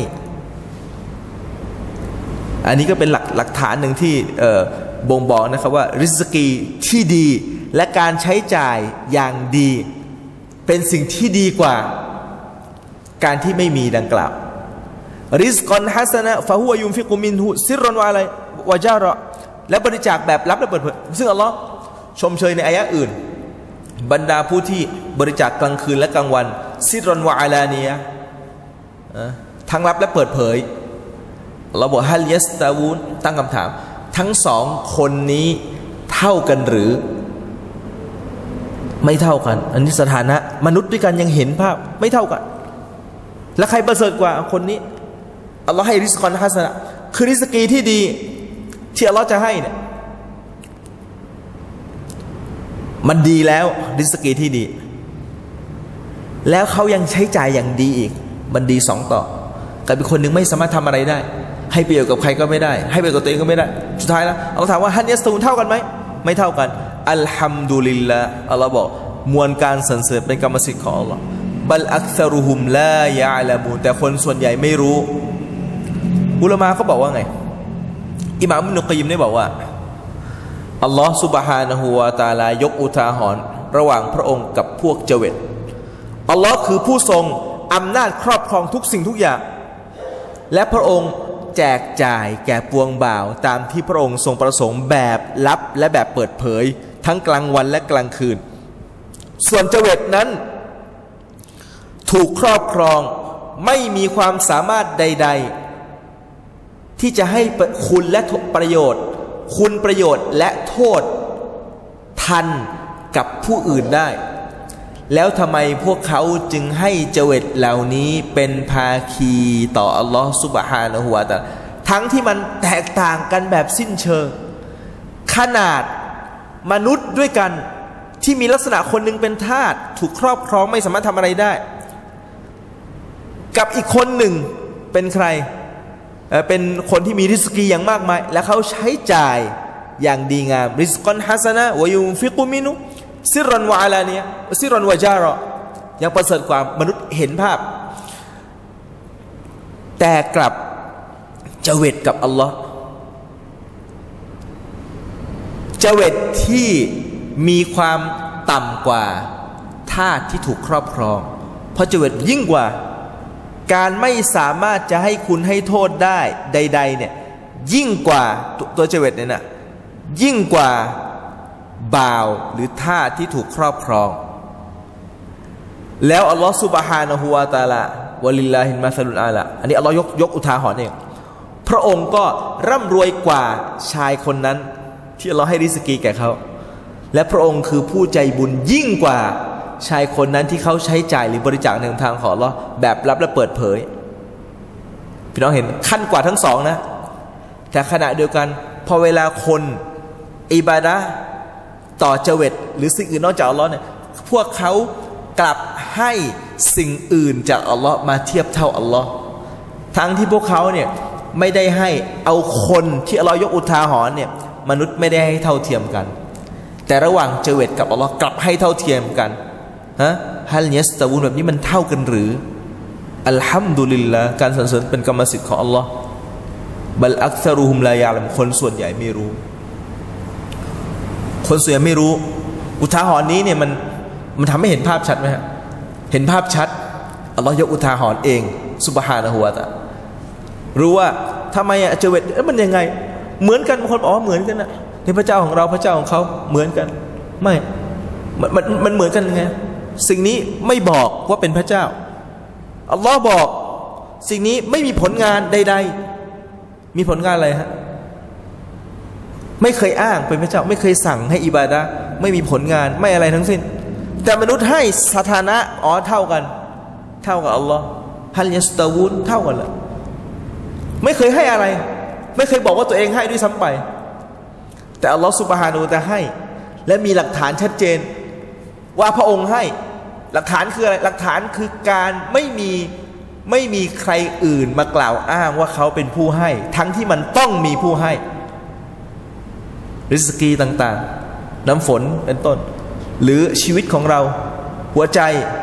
อันนี้ก็เป็นหลักหลักฐานหนึ่งที่บ่งบอกนะครับว่าริสกีที่ดีและการใช้จ่ายอย่างดีเป็นสิ่งที่ดีกว่าการที่ไม่มีดังกล่าวริสกอนฮัสนะฟะฮุวะยุมฟิกุมินหุซิรรอนวะอะไรวะจาระและบริจาคแบบลับและเปิดเผยซึ่งอัลลอฮ์ชมเชยในอายะห์อื่นบรรดาผู้ที่บริจาคกลางคืนและกลางวันซิรรอนวะอาลานียะทั้งลับและเปิดเผยเราบอกฮัลยัสตาวูนตั้งคำถามทั้งสองคนนี้เท่ากันหรือไม่เท่ากันอันนี้สถานะมนุษย์ด้วยกันยังเห็นภาพไม่เท่ากันและใครประเสริฐกว่าคนนี้อัลลอฮ์ให้ริสกอนฮัสนะคือริสกีที่ดีที่อัลลอฮ์จะให้เนี่ยมันดีแล้วริสกีที่ดีแล้วเขายังใช้จ่ายอย่างดีอีกมันดีสองต่อแต่เป็นคนหนึ่งไม่สามารถทำอะไรได้ให้ประโยชน์กับใครก็ไม่ได้ให้ประโยชน์กับตัวเองก็ไม่ได้สุดท้ายแล้วเราถามว่าฮันยัสตูนเท่ากันไหมไม่เท่ากันอัลฮัมดุลิลละอัลลอฮ์บอกมวลการสรรเสริญเป็นกรรมสิทธิ์ของอัลลอฮ์บัลอักษรุฮุมลายะละมูนแต่คนส่วนใหญ่ไม่รู้อุลามะเขาบอกว่าไงอิหม่ามอิบนุกอยยิมได้บอกว่าอัลลอฮฺซุบฮานะฮูวะตะอาลายกอุทาหรณ์ระหว่างพระองค์กับพวกเจวิตอัลลอฮ์คือผู้ทรงอำนาจครอบครองทุกสิ่งทุกอย่างและพระองค์แจกจ่ายแก่ปวงบ่าวตามที่พระองค์ทรงประสงค์แบบลับและแบบเปิดเผยทั้งกลางวันและกลางคืนส่วนเจวิตนั้นถูกครอบครองไม่มีความสามารถใดๆที่จะให้คุณและประโยชน์คุณประโยชน์และโทษทันกับผู้อื่นได้แล้วทำไมพวกเขาจึงให้เจวิตเหล่านี้เป็นภาคีต่ออัลลอฮฺซุบฮานะฮูวะตะอาลาทั้งที่มันแตกต่างกันแบบสิ้นเชิงขนาดมนุษย์ด้วยกันที่มีลักษณะคนหนึ่งเป็นทาสถูกครอบครองไม่สามารถทำอะไรได้กับอีกคนหนึ่งเป็นใครเอ่อเป็นคนที่มีริสกีอย่างมากมายและเขาใช้จ่ายอย่างดีงามริสกอนฮัสนะวะยุนฟิกุมินุซิรอนวะอาลาเนียซิรอนวะจาระยังประเสริฐกว่ามนุษย์เห็นภาพแต่กลับเจวิตกับอัลลอฮ์เจวิตที่มีความต่ำกว่าทาสที่ถูกครอบครองเพราะเจวิตยิ่งกว่าการไม่สามารถจะให้คุณให้โทษได้ใดๆเนี่ยยิ่งกว่าตัวเจวิตเนี่ยนะยิ่งกว่าบ่าวหรือทาสที่ถูกครอบครองแล้วอัลลอฮฺซุบฮานะฮูวะตะอาลาวะลิลลาฮิลมัสลุลอาลาอันนี้อัลลอฮ์ยกยกอุทาหรณ์เองพระองค์ก็ร่ำรวยกว่าชายคนนั้นที่อัลลอฮ์ให้ริสกีแก่เขาและพระองค์คือผู้ใจบุญยิ่งกว่าชายคนนั้นที่เขาใช้จ่ายหรือบริจาคในทางของอัลลอฮ์แบบลับและเปิดเผยพี่น้องเห็นขั้นกว่าทั้งสองนะแต่ขณะเดียวกันพอเวลาคนอิบาดะห์ต่อเจวิตหรือสิ่งอื่นนอกจากอัลลอฮ์เนี่ยพวกเขากลับให้สิ่งอื่นจากอัลลอฮ์มาเทียบเท่าอัลลอฮ์ทั้งที่พวกเขาเนี่ยไม่ได้ให้เอาคนที่อัลลอฮ์ยกอุทาหรณ์เนี่ยมนุษย์ไม่ได้ให้เท่าเทียมกันแต่ระหว่างเจวิตกับอัลลอฮ์กลับให้เท่าเทียมกันฮะฮัลเยสตะวูนแบบนี้มันเท่ากันหรืออัลฮัมดุลิลละการสรรเสริญเป็นกรรมสิทธิ์ของอัลลอฮ์บัลอักซารุฮุมลายาลัมคนส่วนใหญ่ไม่รู้คนส่วนใหญ่ไม่รู้อุทาหรณ์นี้เนี่ยมันมันทำให้เห็นภาพชัดไหมฮะเห็นภาพชัดอัลลอฮ์ยกอุทาหรณ์เองซุบฮานะฮูวะตะอาลารู้ว่าทำไมอะเจวิตเอ๊ะมันยังไงเหมือนกันบางคนบอกว่าเหมือนกันนะในพระเจ้าของเราพระเจ้าของเขาเหมือนกันไม่มันมันมันเหมือนกันไงสิ่งนี้ไม่บอกว่าเป็นพระเจ้าอัลลอฮ์บอกสิ่งนี้ไม่มีผลงานใดๆมีผลงานอะไรฮะไม่เคยอ้างเป็นพระเจ้าไม่เคยสั่งให้อิบาดะห์ไม่มีผลงานไม่อะไรทั้งสิ้นแต่มนุษย์ให้สถานะอ๋อเท่ากันเท่ากับอัลลอฮ์ฮัลยัสตาวูนเท่ากันเลยไม่เคยให้อะไรไม่เคยบอกว่าตัวเองให้ด้วยซ้ำไปแต่อัลลอฮ์ซุบฮานะฮูวะตะอาลาให้และมีหลักฐานชัดเจนว่าพระองค์ให้หลักฐานคืออะไรหลักฐานคือการไม่มีไม่มีใครอื่นมากล่าวอ้างว่าเขาเป็นผู้ให้ทั้งที่มันต้องมีผู้ให้ริสกีต่างๆน้ำฝนเป็นต้นหรือชีวิตของเราหัวใจ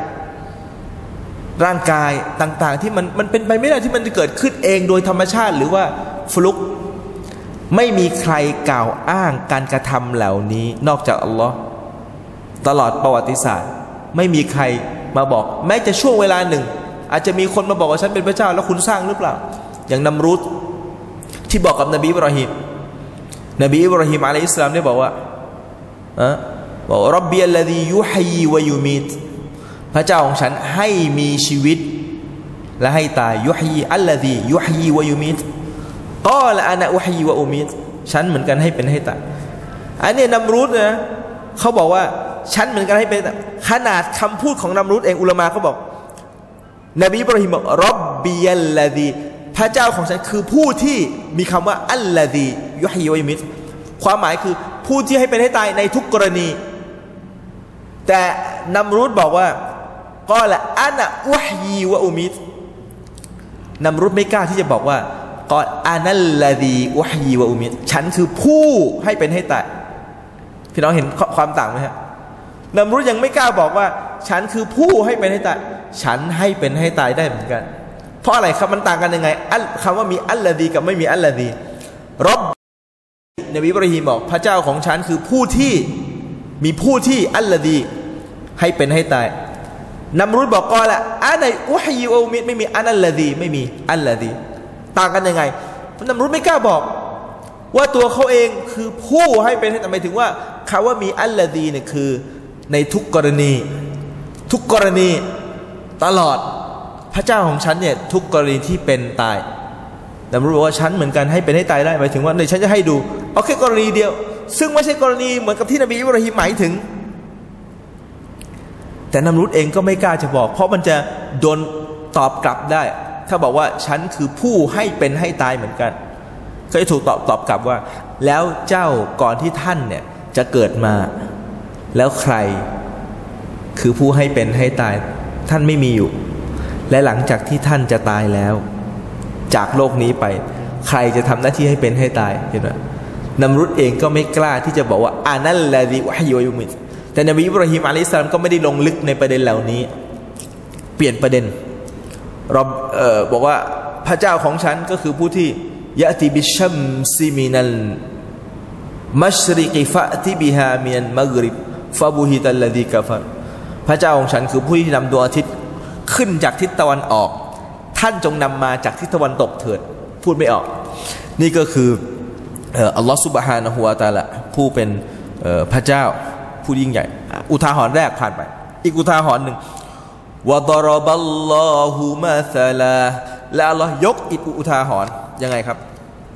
ร่างกายต่างๆที่มันมันเป็นไปไม่ได้ที่มันจะเกิดขึ้นเองโดยธรรมชาติหรือว่าฟลุกไม่มีใครกล่าวอ้างการกระทำเหล่านี้นอกจากอัลลอฮ์ตลอดประวัติศาสตร์ไม่มีใครมาบอกแม้จะช่วงเวลาหนึ่งอาจจะมีคนมาบอกว่าฉันเป็นพระเจ้าแล้วคุณสร้างหรือเปล่าอย่างนัมรุดที่บอกกับนบีอิบราฮิมนบีอิบราฮิมอะลัยฮิสสลามได้บอกว่าอะบอกร็อบบีอัลลซียุฮีวะยูมีตพระเจ้าของฉันให้มีชีวิตและให้ตายยุฮีอัลลซียุฮีวะยูมีตกอลอานะอุฮีวะอุมีตฉันเหมือนกันให้เป็นให้ตายอันนี้นัมรุดนะเขาบอกว่าฉันเหมือนกันให้เป็นขนาดคำพูดของนัมรุดเองอุลามะเขาบอกนบีอิบราฮิมบอกร็อบบีอัลลซีพระเจ้าของฉันคือผู้ที่มีคำว่าอัลลซียุฮีวะยูมีตความหมายคือผู้ที่ให้เป็นให้ตายในทุกกรณีแต่นัมรุดบอกว่าก็ละอานะอุฮีวะอุมิตนัมรุดไม่กล้าที่จะบอกว่าก็อานัลลซีอุฮีวะอุมิตฉันคือผู้ให้เป็นให้ตายพี่น้องเห็นความต่างไหมฮะนัมรุดยังไม่กล้าบอกว่าฉันคือผู้ให้เป็นให้ตายฉันให้เป็นให้ตายได้เหมือนกันเพราะอะไรครับมันต่างกันยังไงคำว่ามีอัลลซีกับไม่มีอัลลซีร็อบนบีอิบราฮิมบอกพระเจ้าของฉันคือผู้ที่มีผู้ที่อัลลอฮีให้เป็นให้ตายนัมรุดบอกก็ละอันไหนอุฮยิอุมิดไม่มีอันอัลลอฮีไม่มีอัลลอฮีต่างกันยังไงนัมรุดไม่กล้าบอกว่าตัวเขาเองคือผู้ให้เป็นให้ตายหมายถึงว่าคำว่ามีอัลลอฮีเนี่ยคือในทุกกรณีทุกกรณีตลอดพระเจ้าของฉันเนี่ยทุกกรณีที่เป็นตายนัมรุดบอกว่าฉันเหมือนกันให้เป็นให้ตายได้หมายถึงว่าในฉันจะให้ดูเอาแค่กรณีเดียวซึ่งไม่ใช่กรณีเหมือนกับที่นบีอิบราฮิมหมายถึงแต่นัมรุดเองก็ไม่กล้าจะบอกเพราะมันจะโดนตอบกลับได้ถ้าบอกว่าฉันคือผู้ให้เป็นให้ตายเหมือนกันก็จะถูกตอบตอบกลับว่าแล้วเจ้าก่อนที่ท่านเนี่ยจะเกิดมาแล้วใครคือผู้ให้เป็นให้ตายท่านไม่มีอยู่และหลังจากที่ท่านจะตายแล้วจากโลกนี้ไปใครจะทำหน้าที่ให้เป็นให้ตายเห็นไหมนัมรุดเองก็ไม่กล้าที่จะบอกว่าอานัลลาฮิวะฮยุยุมิดแต่นบีอิบราฮิมอะลัยฮิสสลามก็ไม่ได้ลงลึกในประเด็นเหล่านี้เปลี่ยนประเด็นเราเอ่อบอกว่าพระเจ้าของฉันก็คือผู้ที่ยะติบิชัมซิมินัลมัชริกิฟะติบิฮามินัลมักริบฟะบุฮิตัลลดีกะฟะพระเจ้าของฉันคือผู้ที่นำดวงอาทิตย์ขึ้นจากทิศตะวันออกท่านจงนำมาจากทิศตะวันตกเถิดพูดไม่ออกนี่ก็คืออัลลอฮฺซุบฮานะฮูวะตะอาลาผู้เป็นพระเจ้าผู้ยิ่งใหญ่อุทาหรณ์แรกผ่านไปอีกอุทาหรณ์หนึ่งวะฎอรบัลลอฮุมะซะลาและอัลลอฮ์ยกอีกอุทาหรณ์ยังไงครับ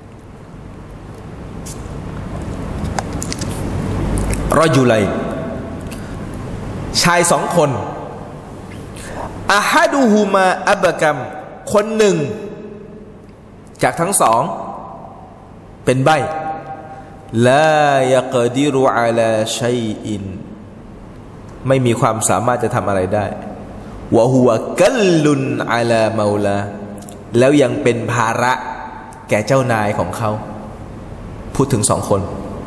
รอจุลัยชายสองคนอะฮัดุฮุมาอับกัมคนหนึ่งจากทั้งสองเป็นใบ้ลายกดิรุอะลาชัยอินไม่มีความสามารถจะทำอะไรได้วะฮุวะกัลลุนอะลาเมาลาแล้วยังเป็นภาระแก่เจ้านายของเขาพูดถึงสองคน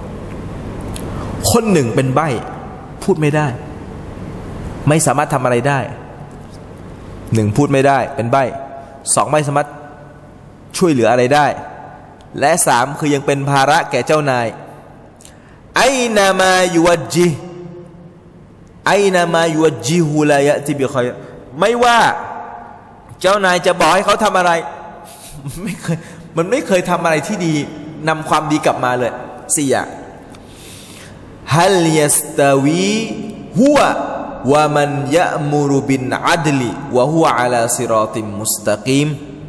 คนหนึ่งเป็นใบ้พูดไม่ได้ไม่สามารถทำอะไรได้หนึ่งพูดไม่ได้เป็นใบ้สองไม่สามารถช่วยเหลืออะไรได้และสามคือยังเป็นภาระแก่เจ้านายไอนามายุวจิไอนามายุวจิฮุลายะติบิคอยไม่ว่าเจ้านายจะบอกให้เขาทำอะไรไม่เคยมันไม่เคยทำอะไรที่ดีนำความดีกลับมาเลยสี่อย่างฮัลยัสตาวีฮุวะวะมันยะมุรุบินอัดลิวะฮุวะอะลาซิรอติมมุสตะกีม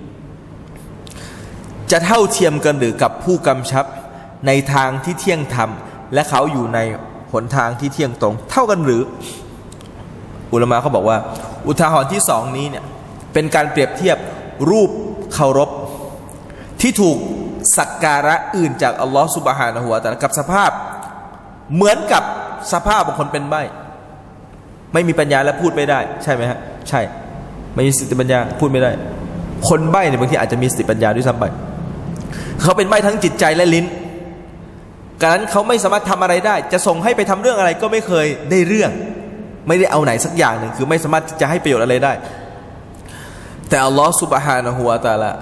จะเท่าเทียมกันหรือกับผู้กำชับในทางที่เที่ยงธรรมและเขาอยู่ในหนทางที่เที่ยงตรงเท่ากันหรืออุลามะเขาบอกว่าอุทาหรณ์ที่สองนี้เนี่ยเป็นการเปรียบเทียบรูปเคารพที่ถูกสักการะอื่นจากอัลลอฮฺซุบฮานะฮูวะตะอาลากับสภาพเหมือนกับสภาพของคนเป็นใบ้ไม่มีปัญญาและพูดไม่ได้ใช่ไหมฮะใช่ไม่มีสติปัญญาพูดไม่ได้คนใบ้เนี่ยบางทีอาจจะมีสติปัญญาด้วยซ้ำไปเขาเป็นใบ้ทั้งจิตใจและลิ้นการนั้นเขาไม่สามารถทำอะไรได้จะส่งให้ไปทำเรื่องอะไรก็ไม่เคยได้เรื่องไม่ได้เอาไหนสักอย่างหนึ่งคือไม่สามารถจะให้ประโยชน์อะไรได้แต่อัลลอฮฺซุบฮานะฮูวะตะอาลา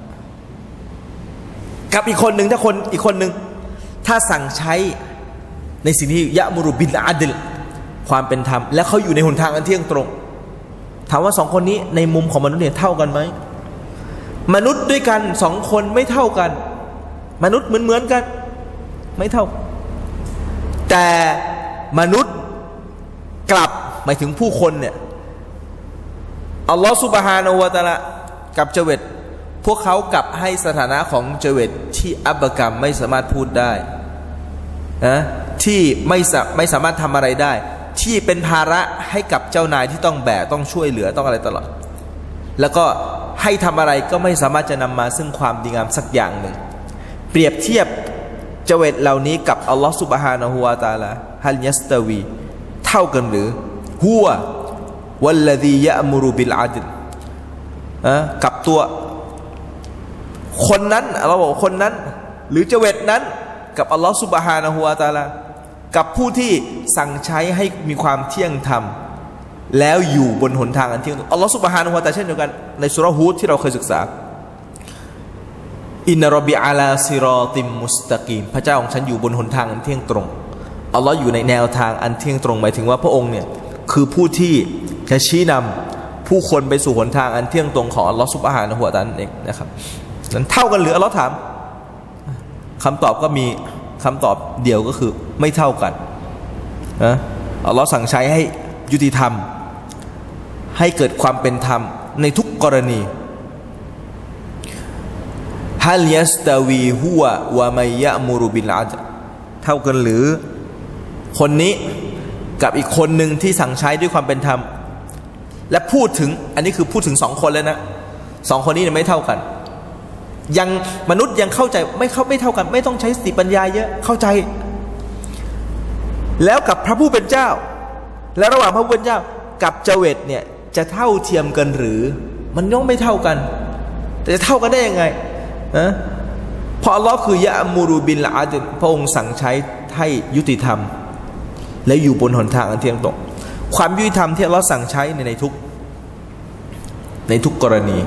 กับอีกคนหนึ่งถ้าคนอีกคนหนึ่งถ้าสั่งใช้ในสิ่งที่ยะมุรุบิลอาดิลความเป็นธรรมและเขาอยู่ในหนทางอันเที่ยงตรงถามว่าสองคนนี้ในมุมของมนุษย์เนี่ยเท่ากันไหมมนุษย์ด้วยกันสองคนไม่เท่ากันมนุษย์เหมือนเหมือนกันไม่เท่าแต่มนุษย์กลับหมายถึงผู้คนเนี่ยอัลลอฮฺซุบฮานะฮูวะตะอาลากับเจเวตพวกเขากลับให้สถานะของเจเวตที่อับกัมไม่สามารถพูดได้นะที่ไม่สาไม่สามารถทำอะไรได้ที่เป็นภาระให้กับเจ้านายที่ต้องแบกต้องช่วยเหลือต้องอะไรตลอดแล้วก็ให้ทำอะไรก็ไม่สามารถจะนำมาซึ่งความดีงามสักอย่างหนึ่งเปรียบเทียบเจเวตเหล่านี้กับอัลลอฮฺซุบฮานะฮูวะตะอาลาฮัลยัสตาวีเท่ากันหรือฮัววัลลดียะมุรุบิลอาดิลกับตัวคนนั้นเราบอกคนนั้นหรือเจเวตนั้นกับอัลลอฮฺซุบฮานะฮูวะตะอาลากับผู้ที่สั่งใช้ให้มีความเที่ยงธรรมแล้วอยู่บนหนทางอันเที่ยงอัลลอฮฺซุบฮานะฮูวะตะอาลาเช่นเดียวกันในซูเราะห์ฮูดที่เราเคยศึกษาอินนารบิอาลาซิรอติมมุสตะกีมพระเจ้าของฉันอยู่บนหนทางอันเที่ยงตรงอัลลอฮ์อยู่ในแนวทางอันเที่ยงตรงหมายถึงว่าพระองค์เนี่ยคือผู้ที่จะชี้นำผู้คนไปสู่หนทางอันเที่ยงตรงของอัลลอฮ์ซุบฮานะฮูวะตะอาลาเองนะครับนั้นเท่ากันหรืออัลลอฮ์ถามคำตอบก็มีคำตอบเดียวก็คือไม่เท่ากันนะอัลลอฮ์สั่งใช้ให้ยุติธรรมให้เกิดความเป็นธรรมในทุกกรณีฮัลยัสตาวีฮัววะมัยยะมูรุบิลอาดเท่ากันหรือคนนี้กับอีกคนหนึ่งที่สั่งใช้ด้วยความเป็นธรรมและพูดถึงอันนี้คือพูดถึงสองคนแล้วนะสองคนนี้เนี่ยไม่เท่ากันยังมนุษย์ยังเข้าใจไม่เข้าไม่เท่ากันไม่ต้องใช้สติปัญญาเยอะเข้าใจแล้วกับพระผู้เป็นเจ้าและระหว่างพระผู้เป็นเจ้ากับเจเวตเนี่ยจะเท่าเทียมกันหรือมันย่อมไม่เท่ากันแต่จะเท่ากันได้ยังไงนะเพราะอัลลอฮ์คือยะมูรุบิลอาดลพระองค์สั่งใช้ให้ยุติธรรมและอยู่บนหนทางอันเที่ยงตรงความยุติธรรมที่อัลลอฮ์สั่งใช้ในในทุกในทุกกรณี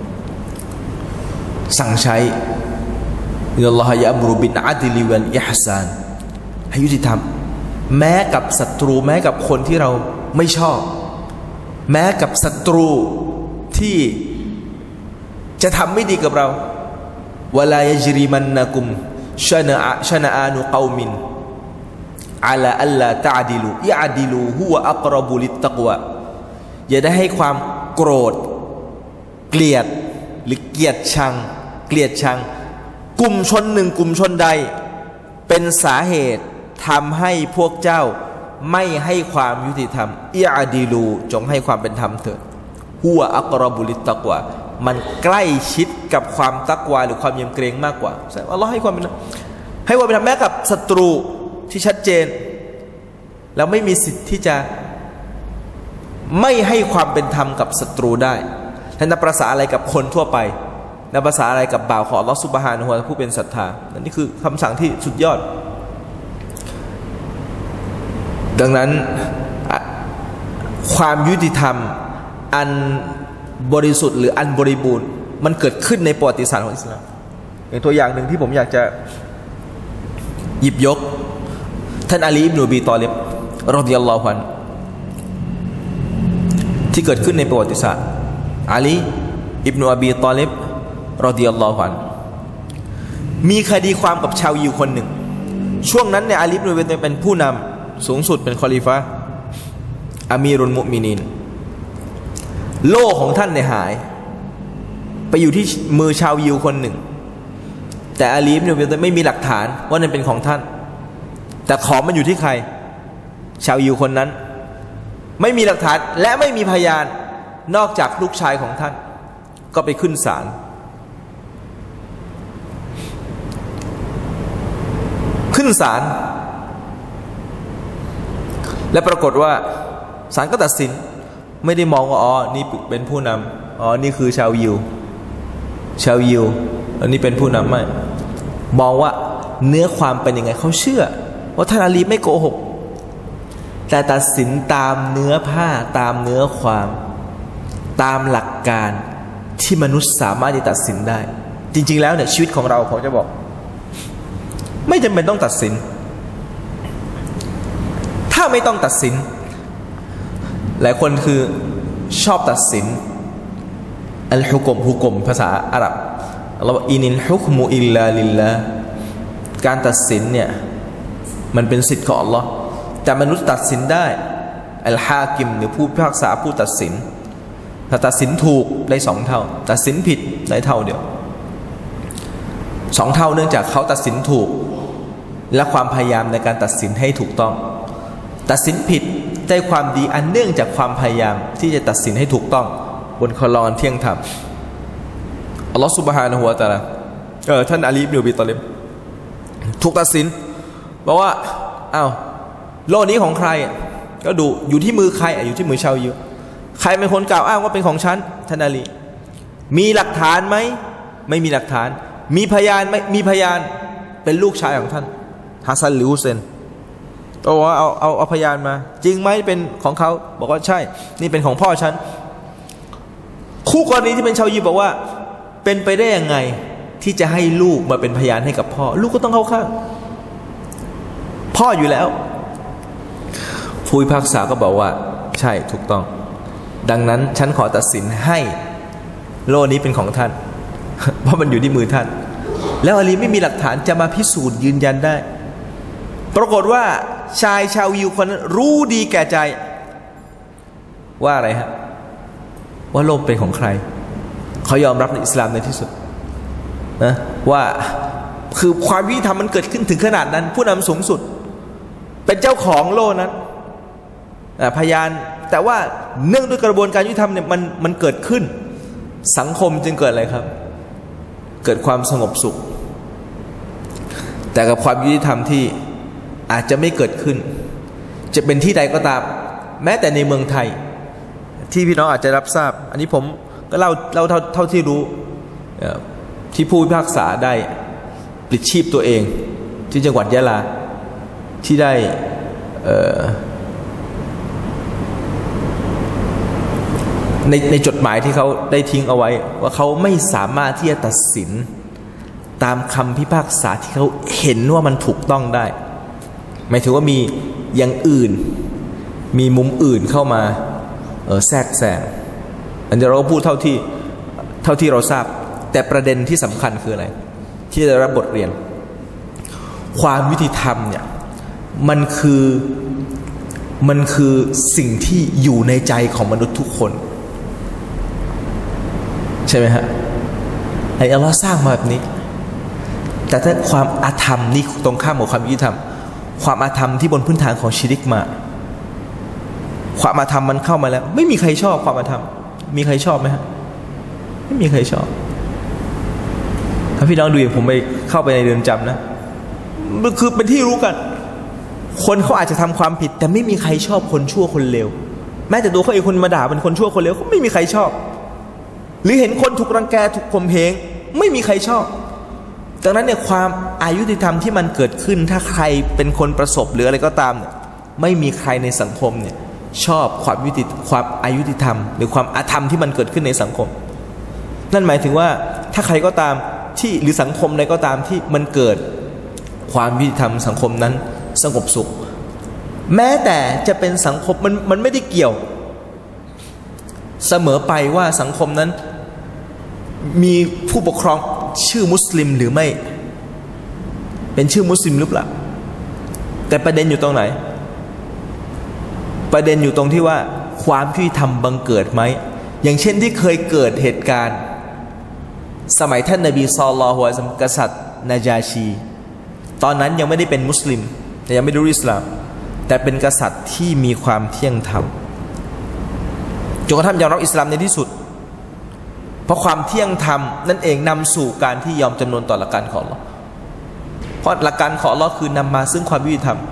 สั่งใช้อินนัลลอฮะยะมูรุบิลอาดลิวัลอิห์ซานให้ยุติธรรมแม้กับศัตรูแม้กับคนที่เราไม่ชอบแม้กับศัตรูที่จะทำไม่ดีกับเราวะลายจริมันนะกุมชนะชนะอานุกอมินอาลาอัลลาตะดิลูอิอดิลูฮุวะอักรบุลิตตักวะอย่าได้ให้ความโกรธเกลียดหรือเกลียดชังเกลียดชังกลุ่มชนหนึ่งกลุ่มชนใดเป็นสาเหตุทำให้พวกเจ้าไม่ให้ความยุติธรรมอิอดิลูจงให้ความเป็นธรรมเถิดฮุวะอักรบุลิตตักวะมันใกล้ชิดกับความตักวาหรือความเยียมเกรงมากกว่าอัลลอฮ์ให้ความเป็นให้ความเป็นธรรมแม้กับศัตรูที่ชัดเจนแล้วไม่มีสิทธิ์ที่จะไม่ให้ความเป็นธรรมกับศัตรูได้และนับประสาอะไรกับคนทั่วไปนับประสาอะไรกับบ่าวของอัลลอฮ์ซุบฮานะฮูวะตะอาลาผู้เป็นศรัทธานี่คือคำสั่งที่สุดยอดดังนั้นความยุติธรรมอันบริสุทธิ์หรืออันบริบูรณ์มันเกิดขึ้นในประวัติศาสตร์ของอิสลามอย่างตัวอย่างหนึ่งที่ผมอยากจะหยิบยกท่านอาลีอิบนุอบีตอลิบรอฎิยัลลอฮุอันฮุที่เกิดขึ้นในประวัติศาสตร์อาลีอิบนุอบีตอลิบรอฎิยัลลอฮุอันฮุมีคดีความกับชาวยิวคนหนึ่งช่วงนั้นเนี่ยอาลีอิบนุอบีตอลิบเป็นผู้นำสูงสุดเป็นคอลิฟะห์อามีรุลมุมินีนโล่ของท่านเนี่ยหายไปอยู่ที่มือชาวยิวคนหนึ่งแต่อาลีอิบนุอบีตอลิบไม่มีหลักฐานว่านั่นเป็นของท่านแต่ของมันอยู่ที่ใครชาวยิวคนนั้นไม่มีหลักฐานและไม่มีพยานนอกจากลูกชายของท่านก็ไปขึ้นศาลขึ้นศาลและปรากฏว่าศาลก็ตัดสินไม่ได้มองว่าอ๋อนี่เป็นผู้นำอ๋อนี่คือชาวยิวชาวยิวอันนี้เป็นผู้นำไม่มองว่าเนื้อความเป็นยังไงเขาเชื่อว่าท่านอาลีไม่โกหกแต่ตัดสินตามเนื้อผ้าตามเนื้อความตามหลักการที่มนุษย์สามารถที่ตัดสินได้จริงๆแล้วเนี่ยชีวิตของเราผมจะบอกไม่จำเป็นต้องตัดสินถ้าไม่ต้องตัดสินหลายคนคือชอบตัดสินอัลฮุกมฮุกมภาษาอาหรับเราบอกอินิลฮุกมุอิลลาลิลลาการตัดสินเนี่ยมันเป็นสิทธิ์ของอัลลอฮ์แต่มนุษย์ตัดสินได้อัลฮากิมหรือผู้พิพากษาผู้ตัดสินถ้าตัดสินถูกได้สองเท่าตัดสินผิดได้เท่าเดียวสองเท่าเนื่องจากเขาตัดสินถูกและความพยายามในการตัดสินให้ถูกต้องตัดสินผิดได้ความดีอันเนื่องจากความพยายามที่จะตัดสินให้ถูกต้องบนคอลอนเที่ยงธรรมอัลลอฮฺซุบฮานะฮูวะตะอาลาเออท่านอาลีอิบนุอบีตอลิบถูกตัดสินบอกว่าอ้าวโล่นี้ของใครก็ดูอยู่ที่มือใครอยู่ที่มือชาวยิวใครเป็นคนกล่าวอ้างว่าเป็นของฉันท่านอาลีมีหลักฐานไหมไม่มีหลักฐานมีพยานไหมมีพยานเป็นลูกชายของท่านฮัสซันหรือฮุเซนบอกว่าเอาเอาเอาพยานมาจริงไหมเป็นของเขาบอกว่าใช่นี่เป็นของพ่อฉันคู่กรณีที่เป็นชาวยิวบอกว่าเป็นไปได้ยังไงที่จะให้ลูกมาเป็นพยานให้กับพ่อลูกก็ต้องเข้าข้างพ่ออยู่แล้วผู้พิพากษาก็บอกว่าใช่ถูกต้องดังนั้นฉันขอตัดสินให้โล่นี้เป็นของท่านเพราะมันอยู่ที่มือท่านแล้วอาลีไม่มีหลักฐานจะมาพิสูจน์ยืนยันได้ปรากฏว่าชายชาวยิวคนนั้นรู้ดีแก่ใจว่าอะไรฮะว่าโลกเป็นของใครเขายอมรับในอิสลามในที่สุดนะว่าคือความยุติธรรมมันเกิดขึ้นถึงขนาดนั้นผู้นำสูงสุดเป็นเจ้าของโลกนั้นพยานแต่ว่าเนื่องด้วยกระบวนการยุติธรรมเนี่ยมันมันเกิดขึ้นสังคมจึงเกิดอะไรครับเกิดความสงบสุขแต่กับความยุติธรรมที่อาจจะไม่เกิดขึ้นจะเป็นที่ใดก็ตามแม้แต่ในเมืองไทยที่พี่น้องอาจจะรับทราบอันนี้ผมก็เล่าเล่าเท่าเท่าที่รู้ที่ผู้พิพากษาได้ปลิดชีพตัวเองที่จังหวัดยะลาที่ได้ในในจดหมายที่เขาได้ทิ้งเอาไว้ว่าเขาไม่สามารถที่จะตัดสินตามคำพิพากษาที่เขาเห็นว่ามันถูกต้องได้หมายถึงว่ามีอย่างอื่นมีมุมอื่นเข้ามาแทรกแซงอันนี้เราก็พูดเท่าที่เท่าที่เราทราบแต่ประเด็นที่สำคัญคืออะไรที่จะได้รับบทเรียนความยุติธรรมเนี่ยมันคือมันคือสิ่งที่อยู่ในใจของมนุษย์ทุกคนใช่ไหมฮะไอ้อัลลอฮ์สร้างมาแบบนี้แต่ถ้าความอาธรรมนี่ตรงข้ามกับความยุติธรรมความอาธรรมที่บนพื้นฐานของชิริกมาความอาธรรมมันเข้ามาแล้วไม่มีใครชอบความอาธรรมมีใครชอบไหมฮะไม่มีใครชอบถ้าพี่น้องดูอย่างผมไปเข้าไปในเรือนจำนะมันคือเป็นที่รู้กันคนเขาอาจจะทำความผิดแต่ไม่มีใครชอบคนชั่วคนเลวแม้แต่ตัวเขาเองคนมาด่าเป็นคนชั่วคนเลวก็ไม่มีใครชอบหรือเห็นคนถูกรังแกถูกข่มเหงไม่มีใครชอบดังนั้นเนี่ยความอายุติธรรมที่มันเกิดขึ้นถ้าใครเป็นคนประสบหรืออะไรก็ตามเนี่ยไม่มีใครในสังคมเนี่ยชอบความยุติความอายุติธรรมหรือความอาธรรมที่มันเกิดขึ้นในสังคมนั่นหมายถึงว่าถ้าใครก็ตามที่หรือสังคมใดก็ตามที่มันเกิดความยุติธรรมสังคมนั้นสงบสุขแม้แต่จะเป็นสังคมมันมันไม่ได้เกี่ยวเสมอไปว่าสังคมนั้นมีผู้ปกครองชื่อมุสลิมหรือไม่เป็นชื่อมุสลิมหรือเปล่าแต่ประเด็นอยู่ตรงไหนประเด็นอยู่ตรงที่ว่าความยุติธรรมบังเกิดไหมอย่างเช่นที่เคยเกิดเหตุการณ์สมัยท่านนบีศ็อลลัลลอฮุอะลัยฮิวะซัลลัมกษัตริย์นาจาชีตอนนั้นยังไม่ได้เป็นมุสลิมแต่ยังไม่รู้อิสลามแต่เป็นกษัตริย์ที่มีความเที่ยงธรรมจนกระทั่งยอมรับอิสลามในที่สุดเพราะความเที่ยงธรรมนั่นเองนำสู่การที่ยอมจำนนต่อหลักการของอัลเลาะห์เพราะหลักการของอัลเลาะห์คือนำมาซึ่งความยุติธรรม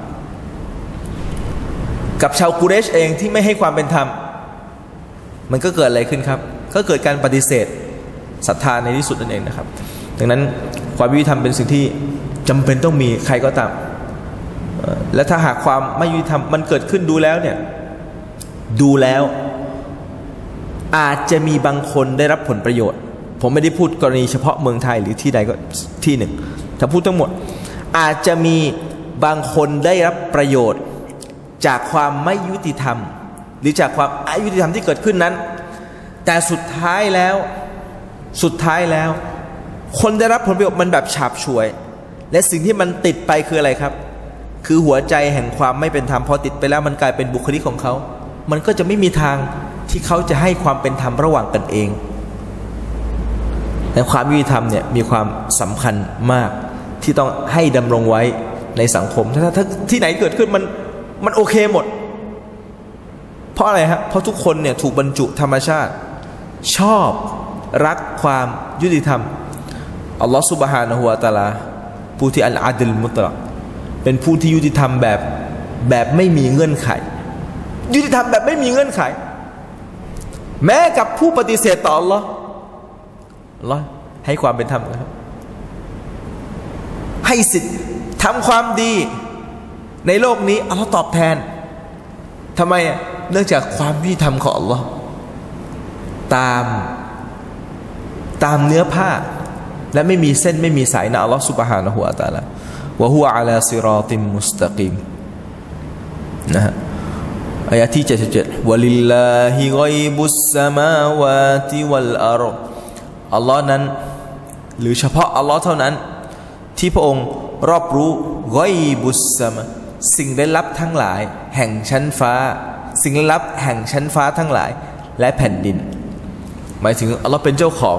กับชาวกุเรชเองที่ไม่ให้ความเป็นธรรมมันก็เกิดอะไรขึ้นครับก็เกิดการปฏิเสธศรัทธาในที่สุดนั่นเองนะครับดังนั้นความยุติธรรมเป็นสิ่งที่จำเป็นต้องมีใครก็ตามและถ้าหากความไม่ยุติธรรมมันเกิดขึ้นดูแล้วเนี่ยดูแล้วอาจจะมีบางคนได้รับผลประโยชน์ผมไม่ได้พูดกรณีเฉพาะเมืองไทยหรือที่ใดก็ที่หนึ่งถ้าพูดทั้งหมดอาจจะมีบางคนได้รับประโยชน์จากความไม่ยุติธรรมหรือจากความอายุติธรรมที่เกิดขึ้นนั้นแต่สุดท้ายแล้วสุดท้ายแล้วคนได้รับผลประโยชน์มันแบบฉาบฉวยและสิ่งที่มันติดไปคืออะไรครับคือหัวใจแห่งความไม่เป็นธรรมพอติดไปแล้วมันกลายเป็นบุคลิกของเขามันก็จะไม่มีทางที่เขาจะให้ความเป็นธรรมระหว่างกันเองแต่ความยุติธรรมเนี่ยมีความสำคัญมากที่ต้องให้ดำรงไว้ในสังคมถ้าถ้าที่ไหนเกิดขึ้นมันมันโอเคหมดเพราะอะไรฮะเพราะทุกคนเนี่ยถูกบรรจุธรรมชาติชอบรักความยุติธรรมอัลลอฮฺซุบฮานะฮูวะตะอาลาผู้ที่อัลอาดิลมุตลักเป็นผู้ที่ยุติธรรมแบบแบบไม่มีเงื่อนไขยุติธรรมแบบไม่มีเงื่อนไขแม้กับผู้ปฏิเสธต่ออัลลอฮ์อัลลอฮ์ให้ความเป็นธรรมนะครับให้สิทธิ์ทำความดีในโลกนี้อัลลอฮ์ตอบแทนทำไมอ่ะเนื่องจากความยุติธรรมของอัลลอฮ์ตามตามเนื้อผ้าและไม่มีเส้นไม่มีสายนะอัลลอฮฺซุบฮานะฮูวะตะอาลาวะฮุวะอะลาซิรอติมมุสตะกีมนะฮะอายะที่เจ็ดสิบเจ็ดวะลิลลาฮิฆอยบุสสมาวาติวัลอัรฎอัลลอฮ์นั้นหรือเฉพาะอัลลอฮ์เท่านั้นที่พระองค์รอบรู้ฆอยบุสสมาสิ่งลึกลับทั้งหลายแห่งชั้นฟ้าสิ่งลึกลับแห่งชั้นฟ้าทั้งหลายและแผ่นดินหมายถึงอัลลอฮ์เป็นเจ้าของ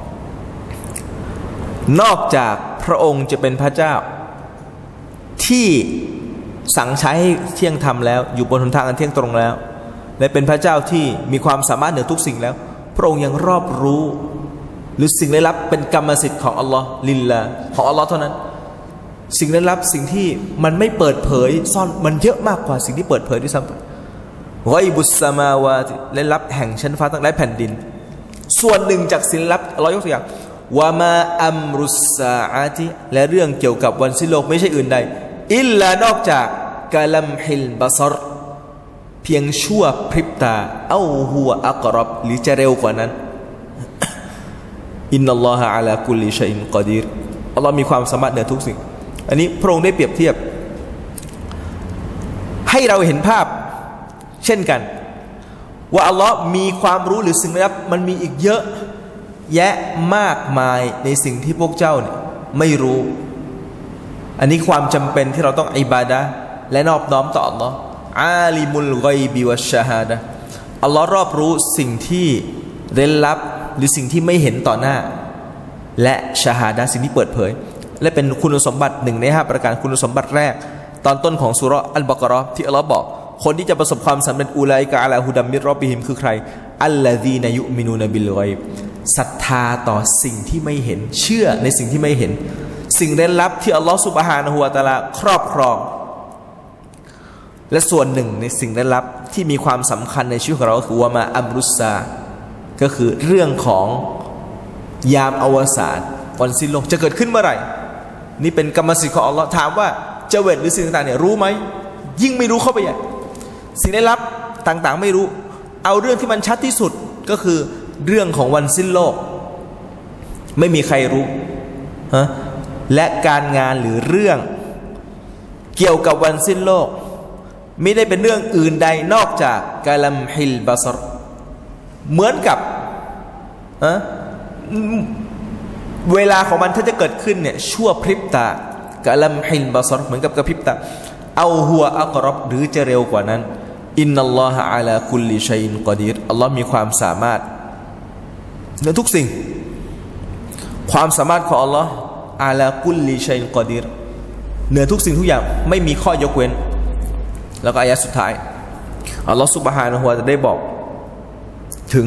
นอกจากพระองค์จะเป็นพระเจ้าที่สั่งใช้ให้เที่ยงธรรมแล้วอยู่บนหนทางอันเที่ยงตรงแล้วและเป็นพระเจ้าที่มีความสามารถเหนือทุกสิ่งแล้วพระองค์ยังรอบรู้หรือสิ่งลึกลับเป็นกรรมสิทธิ์ของอัลลอฮ์ลิลลาของอัลลอฮ์เท่านั้นสิ่งลึกลับสิ่งที่มันไม่เปิดเผยซ่อนมันเยอะมากกว่าสิ่งที่เปิดเผยด้วยซ้ำฆอยบุสสมาวาติลึกลับแห่งชั้นฟ้าทั้งหลายแผ่นดินส่วนหนึ่งจากสิ่งลึกลับอัลลอฮ์ยกตัวอย่างวะมาอัมรุสซาอะติและเรื่องเกี่ยวกับวันสิ้นโลกไม่ใช่อื่นใดอิลลานอกจากกะลัมฮิลบะซรเพียงชั่วพริบตาเอาหัวอักรอบหรือจะเร็วกว่านั้นอินนัลลอฮะอะลากุลลิชัยอินกอดีรอัลลอฮ์มีความสามารถเหนือทุกสิ่งอันนี้พระองค์ได้เปรียบเทียบให้เราเห็นภาพเช่นกันว่าอัลลอฮ์มีความรู้หรือสิ่งลับมันมีอีกเยอะแยะมากมายในสิ่งที่พวกเจ้าเนี่ยไม่รู้อันนี้ความจำเป็นที่เราต้องอิบาดะห์และนอบน้อมต่ออัลลอฮ์อาลิมุลฆอยบิวัชชะฮาดะห์อัลลอฮ์รอบรู้สิ่งที่เร้นลับหรือสิ่งที่ไม่เห็นต่อหน้าและชะฮาดะห์สิ่งที่เปิดเผยและเป็นคุณสมบัติหนึ่งในห้าประการคุณสมบัติแรกตอนต้นของซูเราะห์อัลบะเกาะเราะห์ที่อัลลอฮ์บอกคนที่จะประสบความสำเร็จอูไลกะอะลาฮุดัมมิรร็อบบิฮิมคือใครอัลลซีนะยุมินูนบิลฆอยบศรัทธาต่อสิ่งที่ไม่เห็นเชื่อในสิ่งที่ไม่เห็นสิ่งเร้นลับที่อัลลอฮฺซุบฮานะฮูวะตะอาลาครอบครองและส่วนหนึ่งในสิ่งเร้นลับที่มีความสำคัญในชีวิตของเราคือว่ามาอัมรุสซาก็คือเรื่องของยามอวสานวันสิ้นโลกจะเกิดขึ้นเมื่อไหร่นี่เป็นกรรมสิทธิ์ของอัลลอฮ์ถามว่าจะเวทหรือสิ่งต่างๆเนี่ยรู้ไหมยิ่งไม่รู้เข้าไปใหญ่สิ่งเร้นลับต่างๆไม่รู้เอาเรื่องที่มันชัดที่สุดก็คือเรื่องของวันสิ้นโลกไม่มีใครรู้ฮะและการงานหรือเรื่องเกี่ยวกับวันสิ้นโลกไม่ได้เป็นเรื่องอื่นใดนอกจากกะลัมฮิลบะซรเหมือนกับฮะเวลาของมันถ้าจะเกิดขึ้นเนี่ยชั่วพริบตากะลัมฮิลบะซรเหมือนกับกระพริบตาเอาหัวอักรอบหรือจะเร็วกว่านั้นอินนัลลอฮะอะลากุลลิชัยอินกอดีรอัลลอฮ์มีความสามารถเหนือทุกสิ่งความสามารถของอัลลอฮ์อาลากุลลิชัยอินกอดีรเหนือทุกสิ่งทุกอย่างไม่มีข้อยกเว้นแล้วก็อายะสุดท้ายอัลลอฮ์ซุบฮานะฮูวะตะอาลาได้บอกถึง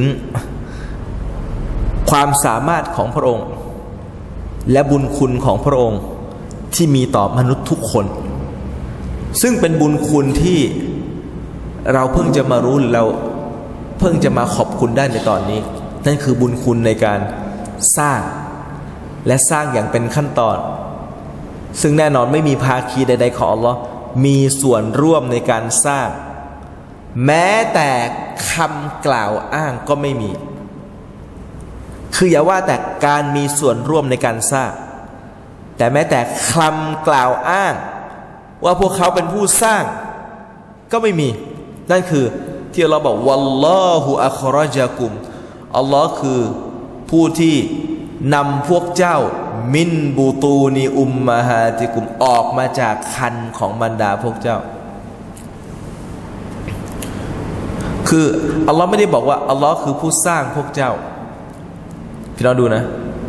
ความสามารถของพระองค์และบุญคุณของพระองค์ที่มีต่อมนุษย์ทุกคนซึ่งเป็นบุญคุณที่เราเพิ่งจะมารู้หรือเราเพิ่งจะมาขอบคุณได้ในตอนนี้นั่นคือบุญคุณในการสร้างและสร้างอย่างเป็นขั้นตอนซึ่งแน่นอนไม่มีภาคีใดๆของอัลลอฮ์มีส่วนร่วมในการสร้างแม้แต่คำกล่าวอ้างก็ไม่มีคืออย่าว่าแต่การมีส่วนร่วมในการสร้างแต่แม้แต่คำกล่าวอ้างว่าพวกเขาเป็นผู้สร้างก็ไม่มีนั่นคือที่เราบอกวัลลอฮุอัคเราะญะกุมอัลลอฮ์คือผู้ที่นำพวกเจ้ามินบูตูนีอุมมาฮาติกุมออกมาจากคันของบรรดาพวกเจ้าคืออัลลอฮ์ไม่ได้บอกว่าอัลลอฮ์คือผู้สร้างพวกเจ้าพี่น้องดูนะ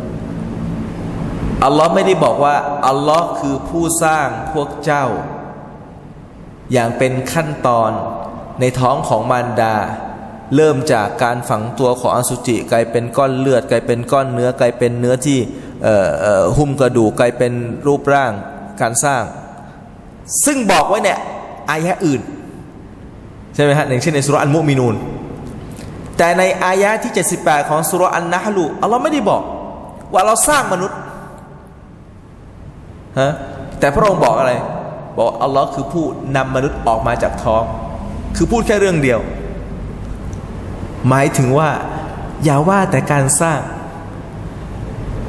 อัลลอฮ์ไม่ได้บอกว่าอัลลอฮ์คือผู้สร้างพวกเจ้าอย่างเป็นขั้นตอนในท้องของมารดาเริ่มจากการฝังตัวของอสุจิกลายเป็นก้อนเลือดกลายเป็นก้อนเนื้อกลายเป็นเนื้อที่หุ้มกระดูกกลายเป็นรูปร่างการสร้างซึ่งบอกไว้เนี่ยอายะอื่นใช่ไหมฮะอย่างเช่นในซูเราะห์อัลมุมินูนแต่ในอายะที่เจ็ดสิบแปดของซูเราะห์อันนะฮลุอัลลอฮ์ไม่ได้บอกว่าเราสร้างมนุษย์ฮะแต่พระองค์บอกอะไรบอกอัลลอฮ์คือผู้นำมนุษย์ออกมาจากท้องคือพูดแค่เรื่องเดียวหมายถึงว่าอย่าว่าแต่การสร้างท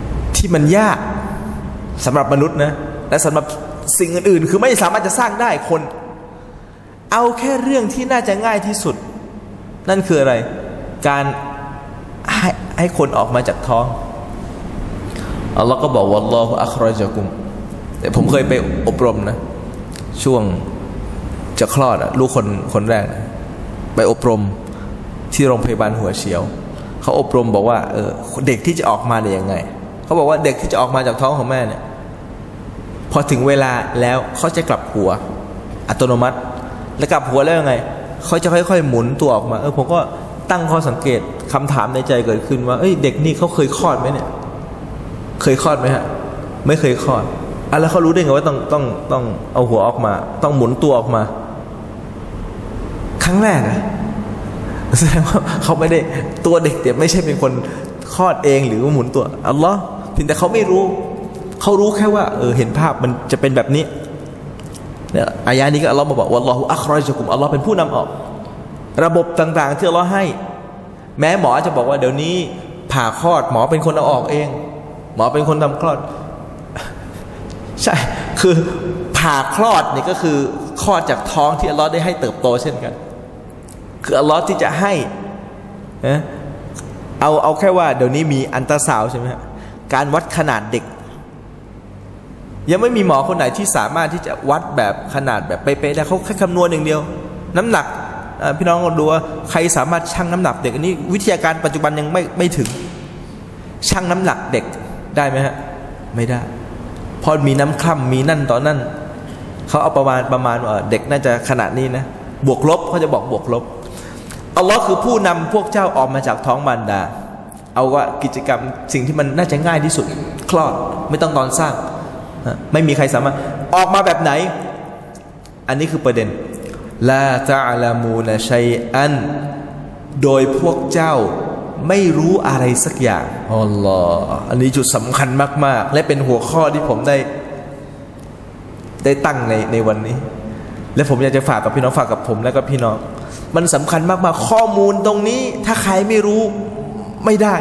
ที่มันยากสำหรับมนุษย์นะและสำหรับสิ่งอื่นๆคือไม่สามารถจะสร้างได้คนเอาแค่เรื่องที่น่าจะง่ายที่สุดนั่นคืออะไรการให้ให้คนออกมาจากท้องอัลลอฮ์ก็บอกวัลลอฮุอัคเราะญะกุมแต่ผมเคยไปอบรมนะช่วงจะคลอดอะลูกคนคนแรกนะไปอบรมที่โรงพยาบาลหัวเฉียวเขาอบรมบอกว่าเออเด็กที่จะออกมาเนี่ยยังไงเขาบอกว่าเด็กที่จะออกมาจากท้องของแม่เนี่ยพอถึงเวลาแล้วเขาจะกลับหัวอัตโนมัติแล้วกลับหัวแล้วยังไงเขาจะค่อยๆหมุนตัวออกมาเออผมก็ตั้งข้อสังเกตคำถามในใจเกิดขึ้นว่าเอ้ยเด็กนี่เขาเคยคลอดไหมเนี่ยเคยคลอดไหมฮะไม่เคยคลอดอ่ะแล้วเขารู้ได้ไงว่าต้องต้องต้องเอาหัวออกมาต้องหมุนตัวออกมาครั้งแรกอะแสดงว่าเขาไม่ได้ตัวเด็กเด็กไม่ใช่เป็นคนคลอดเองหรือว่าหมุนตัวอัลลอฮ์เพียงแต่เขาไม่รู้เขารู้แค่ว่าเออเห็นภาพมันจะเป็นแบบนี้เนี่ยอายะนี้ก็อัลลอฮ์มาบอกวัลลอฮุอัคเราะญะกุมอัลลอฮ์เป็นผู้นำออกระบบต่างๆที่อัลลอฮ์ให้แม้หมอจะบอกว่าเดี๋ยวนี้ผ่าคลอดหมอเป็นคนเอาออกเองหมอเป็นคนทำคลอดใช่คือผ่าคลอดนี่ก็คือคลอดจากท้องที่อัลลอฮ์ได้ให้เติบโตเช่นกันคืออัลลอฮ์ที่จะให้นะเอาเอาแค่ว่าเดี๋ยวนี้มีอันตราซาวด์ใช่ไหมฮะการวัดขนาดเด็กยังไม่มีหมอคนไหนที่สามารถที่จะวัดแบบขนาดแบบเป๊ะๆได้เขาแค่คำนวณอย่างเดียวน้ำหนักพี่น้องลองดูว่าใครสามารถชั่งน้ำหนักเด็กอันนี้วิทยาการปัจจุบันยังไม่ไม่ถึงชั่งน้ำหนักเด็กได้ไหมฮะไม่ได้พอมีน้ำคร่ำมีนั่นต่อนั่นเขาเอาประมาณประมาณว่าเด็กน่าจะขนาดนี้นะบวกลบเขาจะบอกบวกลบอัลลอฮ์คือผู้นำพวกเจ้าออกมาจากท้องมารดาเอาว่ากิจกรรมสิ่งที่มันน่าจะง่ายที่สุดคลอดไม่ต้องตอนสร้างไม่มีใครสามารถออกมาแบบไหนอันนี้คือประเด็นลาตะอะลามูนะชัยอันโดยพวกเจ้าไม่รู้อะไรสักอย่างอัลลอฮ์อันนี้จุดสำคัญมากๆและเป็นหัวข้อที่ผมได้ได้ตั้งในในวันนี้และผมอยากจะฝากกับพี่น้องฝากกับผมและกับพี่น้องมันสำคัญมากๆข้อมูลตรงนี้ถ้าใครไม่รู้ไม่ได้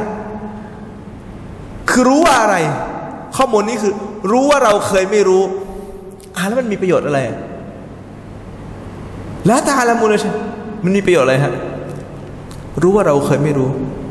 คือรู้ว่าอะไรข้อมูลนี้คือรู้ว่าเราเคยไม่รู้อ่าแล้วมันมีประโยชน์อะไรแล้วตาละมูลเลยมันมีประโยชน์อะไรฮะรู้ว่าเราเคยไม่รู้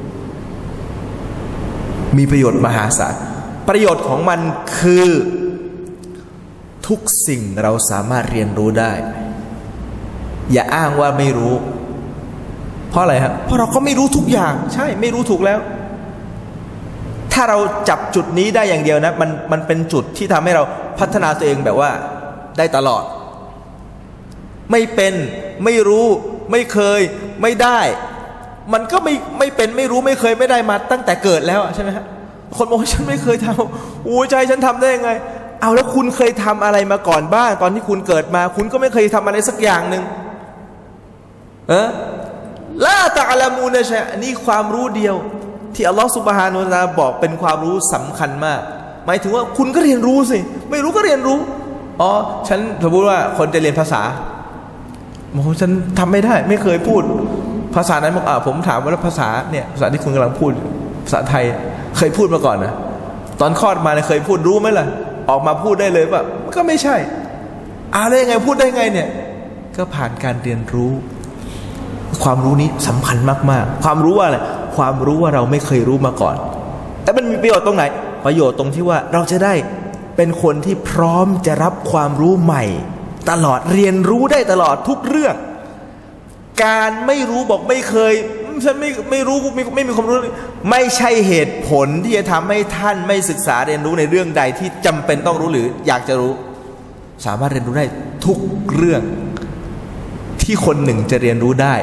มีประโยชน์มหาศาลประโยชน์ของมันคือทุกสิ่งเราสามารถเรียนรู้ได้อย่าอ้างว่าไม่รู้เพราะอะไรฮะเพราะเราก็ไม่รู้ทุกอย่างใช่ไม่รู้ถูกแล้วถ้าเราจับจุดนี้ได้อย่างเดียวนะมันมันเป็นจุดที่ทำให้เราพัฒนาตัวเองแบบว่าได้ตลอดไม่เป็นไม่รู้ไม่เคยไม่ได้มันก็ไม่ไม่เป็นไม่รู้ไม่เคยไม่ได้มาตั้งแต่เกิดแล้วใช่ไหมฮะคนบอกว่าฉันไม่เคยทำโอ้ใจฉันทำได้ยังไงเอาแล้วคุณเคยทำอะไรมาก่อนบ้างตอนที่คุณเกิดมาคุณก็ไม่เคยทำอะไรสักอย่างหนึ่งเออลาตะอะลามูนะชัยอันนี้ความรู้เดียวที่อัลลอฮฺซุบฮานะฮูวะตะอาลาบอกเป็นความรู้สำคัญมากหมายถึงว่าคุณก็เรียนรู้สิไม่รู้ก็เรียนรู้อ๋อฉันสมมติว่าคนจะเรียนภาษาโอ้ฉันทำไม่ได้ไม่เคยพูดภาษานั้นบอกอ่าผมถามว่าภาษาเนี่ยภาษาที่คุณกำลังพูดภาษาไทยเคยพูดมาก่อนนะตอนคลอดมาเนี่ยเคยพูดรู้ไหมล่ะออกมาพูดได้เลยป่ะก็ไม่ใช่อะไรยังไงพูดได้ไงเนี่ยก็ผ่านการเรียนรู้ความรู้นี้สำคัญมากๆความรู้ว่าอะไรความรู้ว่าเราไม่เคยรู้มาก่อนแต่มันมีประโยชน์ตรงไหนประโยชน์ตรงที่ว่าเราจะได้เป็นคนที่พร้อมจะรับความรู้ใหม่ตลอดเรียนรู้ได้ตลอดทุกเรื่องการไม่รู้บอกไม่เคยฉันไม่ไม่รู้ไม่ไม่มีความรู้ไม่ใช่เหตุผลที่จะทำให้ท่านไม่ศึกษาเรียนรู้ในเรื่องใดที่จำเป็นต้องรู้หรืออยากจะรู้สามารถเรียนรู้ได้ทุกเรื่องที่คนหนึ่งจะเรียนรู้ได้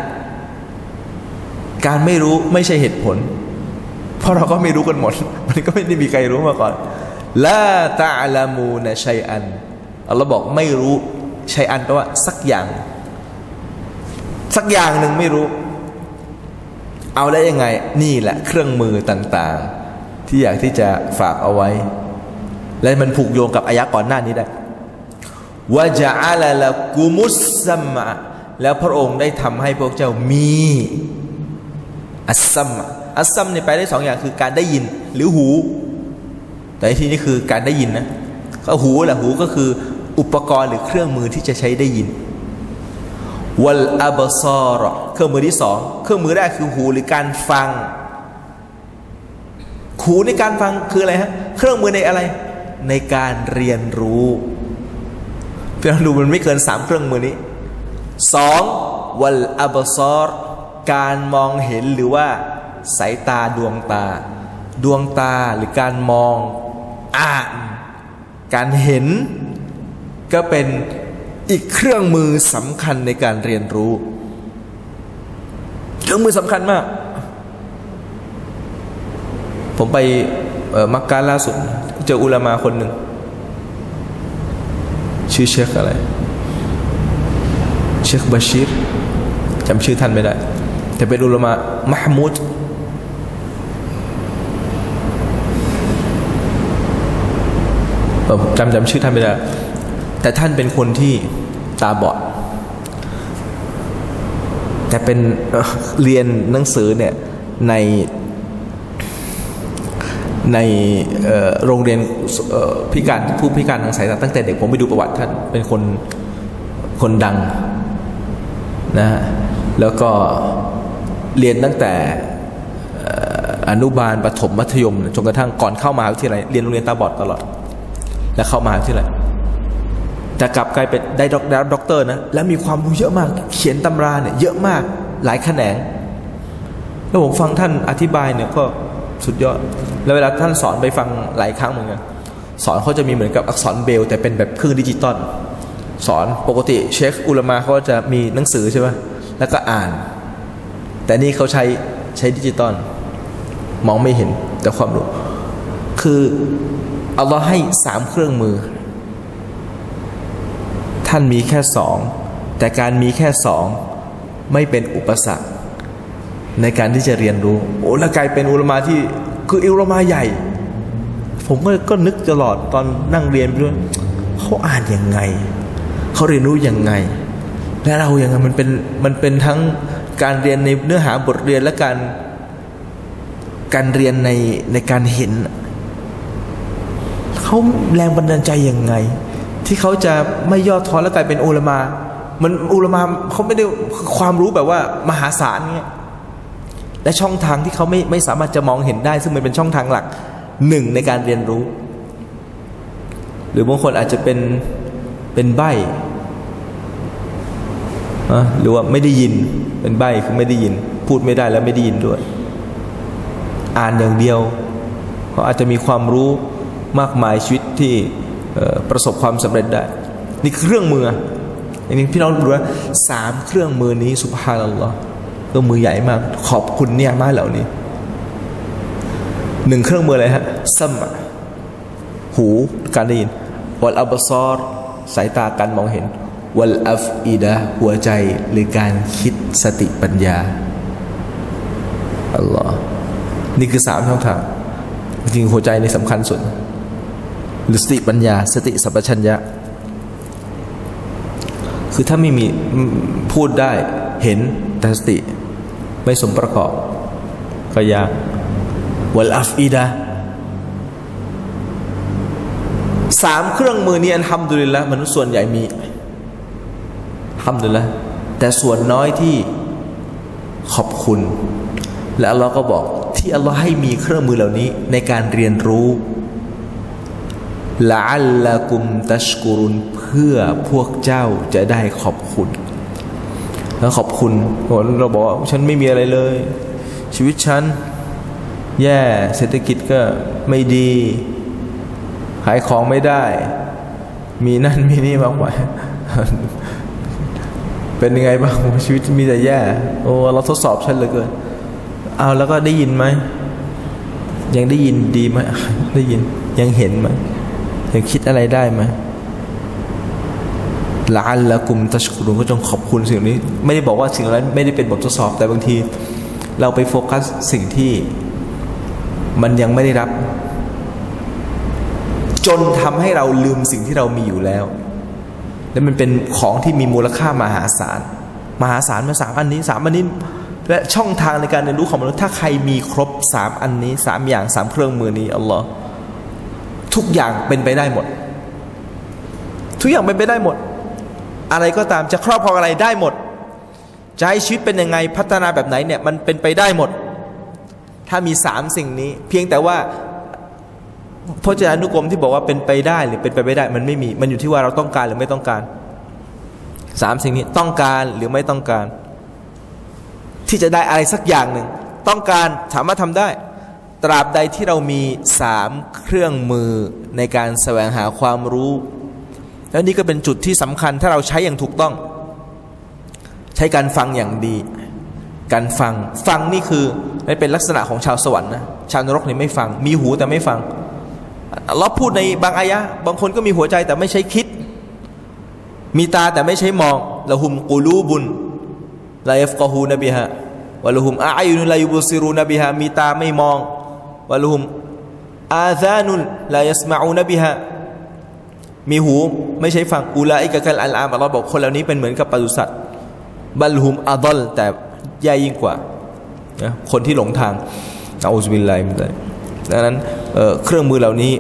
การไม่รู้ไม่ใช่เหตุผลเพราะเราก็ไม่รู้กันหมดมันก็ไม่ได้มีใครรู้มาก่อนลาตะอะลามูนะชัยอันอัลลอฮ์บอกไม่รู้ชัยอันแปลว่าสักอย่างสักอย่างหนึ่งไม่รู้เอาได้ยังไงนี่แหละเครื่องมือต่างๆที่อยากที่จะฝากเอาไว้และมันผูกโยงกับอายะก่อนหน้านี้ได้วะจะอะละละกุมุสซัมะแล้วพระองค์ได้ทำให้พวกเจ้ามีอัสซัมอัสซัมเนี่ยแปลได้สองอย่างคือการได้ยินหรือหูแต่ที่นี่คือการได้ยินนะก็หูแหละหูก็คืออุปกรณ์หรือเครื่องมือที่จะใช้ได้ยินวัลอับซอรเครื่องมือที่สองเครื่องมือแรกคือหูหรือการฟังหูในการฟังคืออะไรฮะเครื่องมือในอะไรในการเรียนรู้เพื่อดูมันไม่เกินสามเครื่องมือนี้สองวัลอับซอรการมองเห็นหรือว่าสายตาดวงตาดวงตาหรือการมองอ่านการเห็นก็เป็นอีกเครื่องมือสำคัญในการเรียนรู้เครื่องมือสำคัญมากผมไปมักกะล่าสุดเจออุลามะคนหนึ่งชื่อเชคอะไรเชคบาชีรจำชื่อท่านไม่ได้แต่เป็นอุลามะมหมูดจำจำชื่อท่านไม่ได้แต่ท่านเป็นคนที่ตาบอดแต่เป็นเรียนหนังสือเนี่ยในในโรงเรียนพิการผู้พิการทางสายตาตั้งแต่เด็กผมไปดูประวัติท่านเป็นคนคนดังนะฮะแล้วก็เรียนตั้งแต่อนุบาลประถมมัธยมจนกระทั่งก่อนเข้ามหาวิทยาลัยเรียนโรงเรียนตาบอดตลอดและเข้ามหาวิทยาลัยแต่กลับกลายเป็นได้ด็อกเตอร์นะแล้วมีความรู้เยอะมากเขียนตำราเนี่ยเยอะมากหลายแขนงแล้วผมฟังท่านอธิบายเนี่ยก็สุดยอดแล้วเวลาท่านสอนไปฟังหลายครั้งเหมือนกันสอนเขาจะมีเหมือนกับอักษรเบรลแต่เป็นแบบเครื่องดิจิตอลสอนปกติเชคอุลามะเขาจะมีหนังสือใช่ไหมแล้วก็อ่านแต่นี่เขาใช้ใช้ดิจิตอลมองไม่เห็นแต่ความรู้คืออัลลอฮ์ให้สามเครื่องมือท่านมีแค่สองแต่การมีแค่สองไม่เป็นอุปสรรคในการที่จะเรียนรู้โอ้แล้วกลายเป็นอุลามะที่คืออุลามะใหญ่ผมก็ก็นึกตลอดตอนนั่งเรียนไปด้วยเขาอ่านยังไงเขาเรียนรู้ยังไงและเราอย่างไงมันเป็นมันเป็นทั้งการเรียนในเนื้อหาบทเรียนและการการเรียนในในการเห็นเขาแรงบันดาลใจยังไงที่เขาจะไม่ย่อท้อและกลายเป็นอุลามะมันอุลามะเขาไม่ได้ความรู้แบบว่ามหาศาลเนี่ยและช่องทางที่เขาไม่ไม่สามารถจะมองเห็นได้ซึ่งมันเป็นช่องทางหลักหนึ่งในการเรียนรู้หรือบางคนอาจจะเป็นเป็นใบ้หรือว่าไม่ได้ยินเป็นใบ้คือไม่ได้ยินพูดไม่ได้แล้วไม่ได้ยินด้วยอ่านอย่างเดียวเขาอาจจะมีความรู้มากมายชีวิตที่ประสบความสำเร็จได้นี่เครื่องมืออย่างนี้พี่น้องดูว่าสามเครื่องมือนี้ซุบฮานัลลอฮ์เครื่องมือใหญ่มากขอบคุณเนี่ยมากเหล่านี้หนึ่งเครื่องมืออะไรฮะซัมหูการได้ยินวัลอับซอรสายตาการมองเห็นวัลอัฟอิดะหัวใจหรือการคิดสติปัญญาอัลลอฮ์นี่คือสามช่องทางจริงหัวใจนี่สำคัญสุดหรือสติปัญญาสติสัมปชัญญะคือถ้าไม่มีพูดได้เห็นแต่สติไม่สมประกอบก็ยากวัลอัฟอิดะสามเครื่องมือนี้อัลฮัมดุลิลละห์มนุษย์ส่วนใหญ่มีอัลฮัมดุลิลละห์แต่ส่วนน้อยที่ขอบคุณและอัลลอฮ์ก็บอกที่อัลลอฮ์ให้มีเครื่องมือเหล่านี้ในการเรียนรู้ละอัลละกุมตัชกุรุนเพื่อพวกเจ้าจะได้ขอบคุณแล้วขอบคุณเราบอกว่าฉันไม่มีอะไรเลยชีวิตฉันแย่เศรษฐกิจก็ไม่ดีขายของไม่ได้มีนั่นมีนี่มากมายเป็นยังไงบ้างชีวิตมีแต่แย่โอ้เราทดสอบฉันเหลือเกินเอาแล้วก็ได้ยินไหมยังได้ยินดีไหมได้ยินยังเห็นไหมยังคิดอะไรได้ไหมละอัลละกุมตัชกุรุนก็จงขอบคุณสิ่งนี้ไม่ได้บอกว่าสิ่งนั้นไม่ได้เป็นบททดสอบแต่บางทีเราไปโฟกัสสิ่งที่มันยังไม่ได้รับจนทำให้เราลืมสิ่งที่เรามีอยู่แล้วและมันเป็นของที่มีมูลค่ามหาศาลมหาศาลมาสามอันนี้สามอันนี้และช่องทางในการเรียนรู้ของมนุษย์ถ้าใครมีครบสามอันนี้สามอย่างสามเครื่องมือนี้อัลลอฮ์ทุกอย่างเป็นไปได้หมดทุกอย่างเป็นไปได้หมดอะไรก็ตามจะครอบครองอะไรได้หมดจะให้ชีวิตเป็นยังไงพัฒนาแบบไหนเนี่ยมันเป็นไปได้หมดถ้ามีสามสิ่งนี้เพียงแต่ว่าพจนานุกรมที่บอกว่าเป็นไปได้หรือเป็นไปไม่ได้มันไม่มีมันอยู่ที่ว่าเราต้องการหรือไม่ต้องการสามสิ่งนี้ต้องการหรือไม่ต้องการที่จะได้อะไรสักอย่างหนึ่งต้องการสามารถทำได้ตราบใดที่เรามีสามเครื่องมือในการแสวงหาความรู้แล้วนี่ก็เป็นจุดที่สำคัญถ้าเราใช้อย่างถูกต้องใช้การฟังอย่างดีการฟังฟังนี่คือไม่เป็นลักษณะของชาวสวรรค์นะชาวนรกนี่ไม่ฟังมีหูแต่ไม่ฟังเราพูดในบางอายะบางคนก็มีหัวใจแต่ไม่ใช้คิดมีตาแต่ไม่ใช้มองละหุมกูลูบุนลายัฟกะฮูนบิฮะวะละหุมอายุนุลายุบซิรูนบิฮะมีตาไม่มองวะละหุมอาซานุลายัสมาอูนบิฮะมีหูไม่ใช่ฟังอูลาอิกะกัลอัลอามอัลลอฮ์บอกคนเหล่านี้เป็นเหมือนกับปศุสัตว์บัลหุมอัฎอลแต่แย่ยิ่งกว่านะคนที่หลงทางอะอูซุบิลลาฮิมินซัลิกดังนั้น เ, เครื่องมือเหล่านี้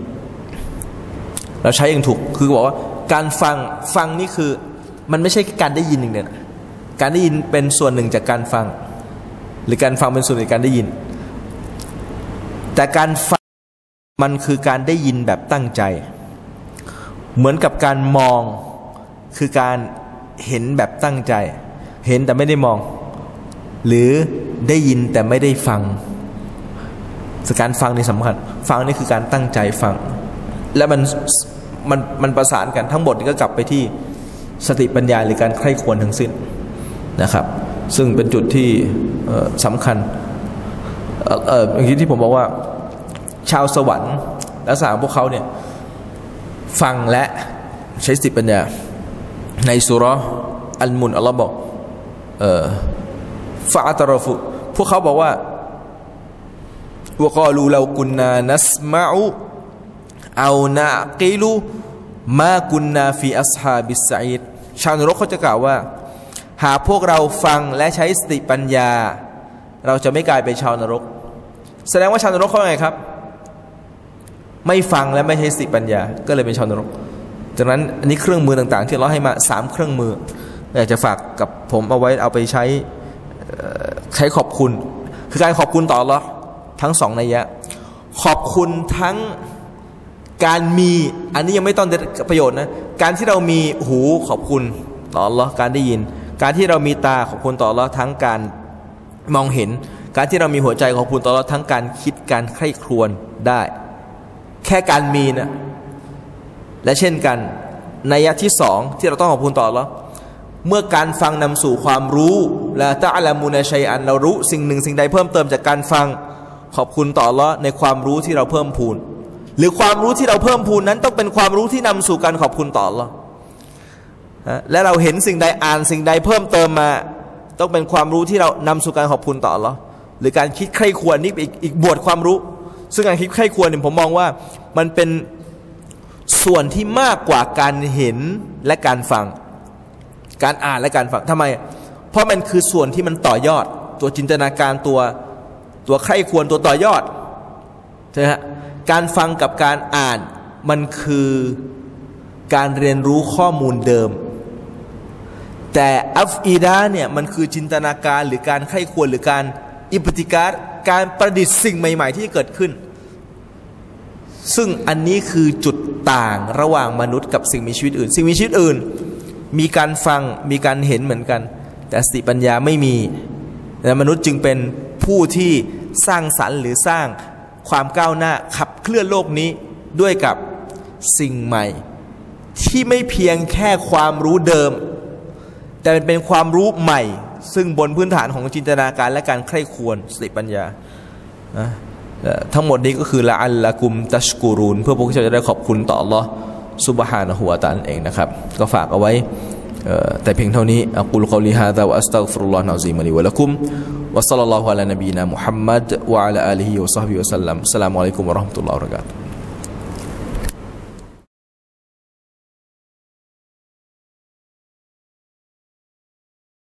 เราใช้อย่างถูกคือบอกว่าการฟังฟังนี่คือมันไม่ใช่การได้ยินอย่างเดียวการได้ยินเป็นส่วนหนึ่งจากการฟังหรือการฟังเป็นส่วนหนึ่งจากการได้ยินแต่การฟังมันคือการได้ยินแบบตั้งใจเหมือนกับการมองคือการเห็นแบบตั้งใจเห็นแต่ไม่ได้มองหรือได้ยินแต่ไม่ได้ฟังการฟังนี่สำคัญฟังนี่คือการตั้งใจฟังและมันมันมันประสานกันทั้งหมดก็กลับไปที่สติปัญญาหรือการใคร่ควรทั้งสิ้นนะครับซึ่งเป็นจุดที่สำคัญเอ่ออย่างที่ผมบอกว่าชาวสวรรค์และสาวพวกเขาเนี่ยฟังและใช้สติปัญญาในซูเราะห์อัลมุนอัลลอฮ์บอกเอ่อฟะอัตรฟุพวกเขาบอกว่าวะกอลูลากุนนานัสมะอูเอานะกิลูมากุนนาฟีอัศฮาบิสซะอีดชาวนรกเขาจะกล่าวว่าหากพวกเราฟังและใช้สติปัญญาเราจะไม่กลายเป็นชาวนรกแสดงว่าชาวนรกเขาไงครับไม่ฟังและไม่ใช้สติปัญญาก็เลยเป็นชาวนรกจากนั้นอันนี้เครื่องมือต่างๆที่เราให้มาสามเครื่องมืออยากจะฝากกับผมเอาไว้เอาไปใช้ใช้ขอบคุณคือการขอบคุณต่ออัลเลาะห์ทั้งสองนัยยะขอบคุณทั้งการมีอันนี้ยังไม่ต้องได้ประโยชน์นะการที่เรามีหูขอบคุณต่ออัลเลาะห์การได้ยินการที่เรามีตาขอบคุณต่ออัลเลาะห์ทั้งการมองเห็นการที่เรามีหัวใจขอบคุณต่ออัลเลาะห์ทั้งการคิดการใคร่ครวญได้แค่การมีนะและเช่นกันนัยยะที่สองที่เราต้องขอบคุณต่ออัลเลาะห์เมื่อการฟังนำสู่ความรู้ละตะอะลามูนะชัยอันเรารู้สิ่งหนึ่งสิ่งใดเพิ่มเติมจากการฟังขอบคุณต่ออัลเลาะห์ในความรู้ที่เราเพิ่มพูนหรือความรู้ที่เราเพิ่มพูนนั้นต้องเป็นความรู้ที่นำสู่การขอบคุณต่ออัลเลาะห์และเราเห็นสิ่งใดอ่านสิ่งใดเพิ่มเติมมาต้องเป็นความรู้ที่เรานำสู่การขอบคุณต่ออัลเลาะห์หรือการคิดใคร่ครวญนี่อีกอีกบวชความรู้ซึ่งการคิดใคร่ครวญเนี่ยผมมองว่ามันเป็นส่วนที่มากกว่าการเห็นและการฟังการอ่านและการฟังทำไมเพราะมันคือส่วนที่มันต่อยอดตัวจินตนาการตัวตัวใคร่ครวญตัวต่อยอดใช่ไหมฮะการฟังกับการอ่านมันคือการเรียนรู้ข้อมูลเดิมแต่อัฟอีดาเนี่ยมันคือจินตนาการหรือการใคร่ครวญหรือการอิปติการการประดิษฐ์สิ่งใหม่ๆที่เกิดขึ้นซึ่งอันนี้คือจุดต่างระหว่างมนุษย์กับสิ่งมีชีวิตอื่นสิ่งมีชีวิตอื่นมีการฟังมีการเห็นเหมือนกันแต่สติปัญญาไม่มีและมนุษย์จึงเป็นผู้ที่สร้างสรรค์หรือสร้างความก้าวหน้าขับเคลื่อนโลกนี้ด้วยกับสิ่งใหม่ที่ไม่เพียงแค่ความรู้เดิมแต่เป็นความรู้ใหม่ซึ่งบนพื้นฐานของจินตนาการและการใคร่ครวญสติปัญญาทั้งหมดนี้ก็คือละอัลละกุมตัชกูรูนเพื่อพวกเจ้าจะได้ขอบคุณต่ออัลลอฮ์ซุบฮานะฮูวะตะอาลาเองนะครับก็ฝากเอาไว้แต่เพียงเท่านี้อักูลกอลีฮาซาวะอัสตัฆฟิรุลลอฮ์นะซีมะลีวะละกุมวะศ็อลลัลลอฮุอะลานะบีนะมุฮัมมัดวะอะลาอาลิฮิวะศอฮบิฮิวะซัลลัมอัสสลามุอะลัยกุมวะเราะห์มะตุลลอฮิวะบะเราะกาตุฮ์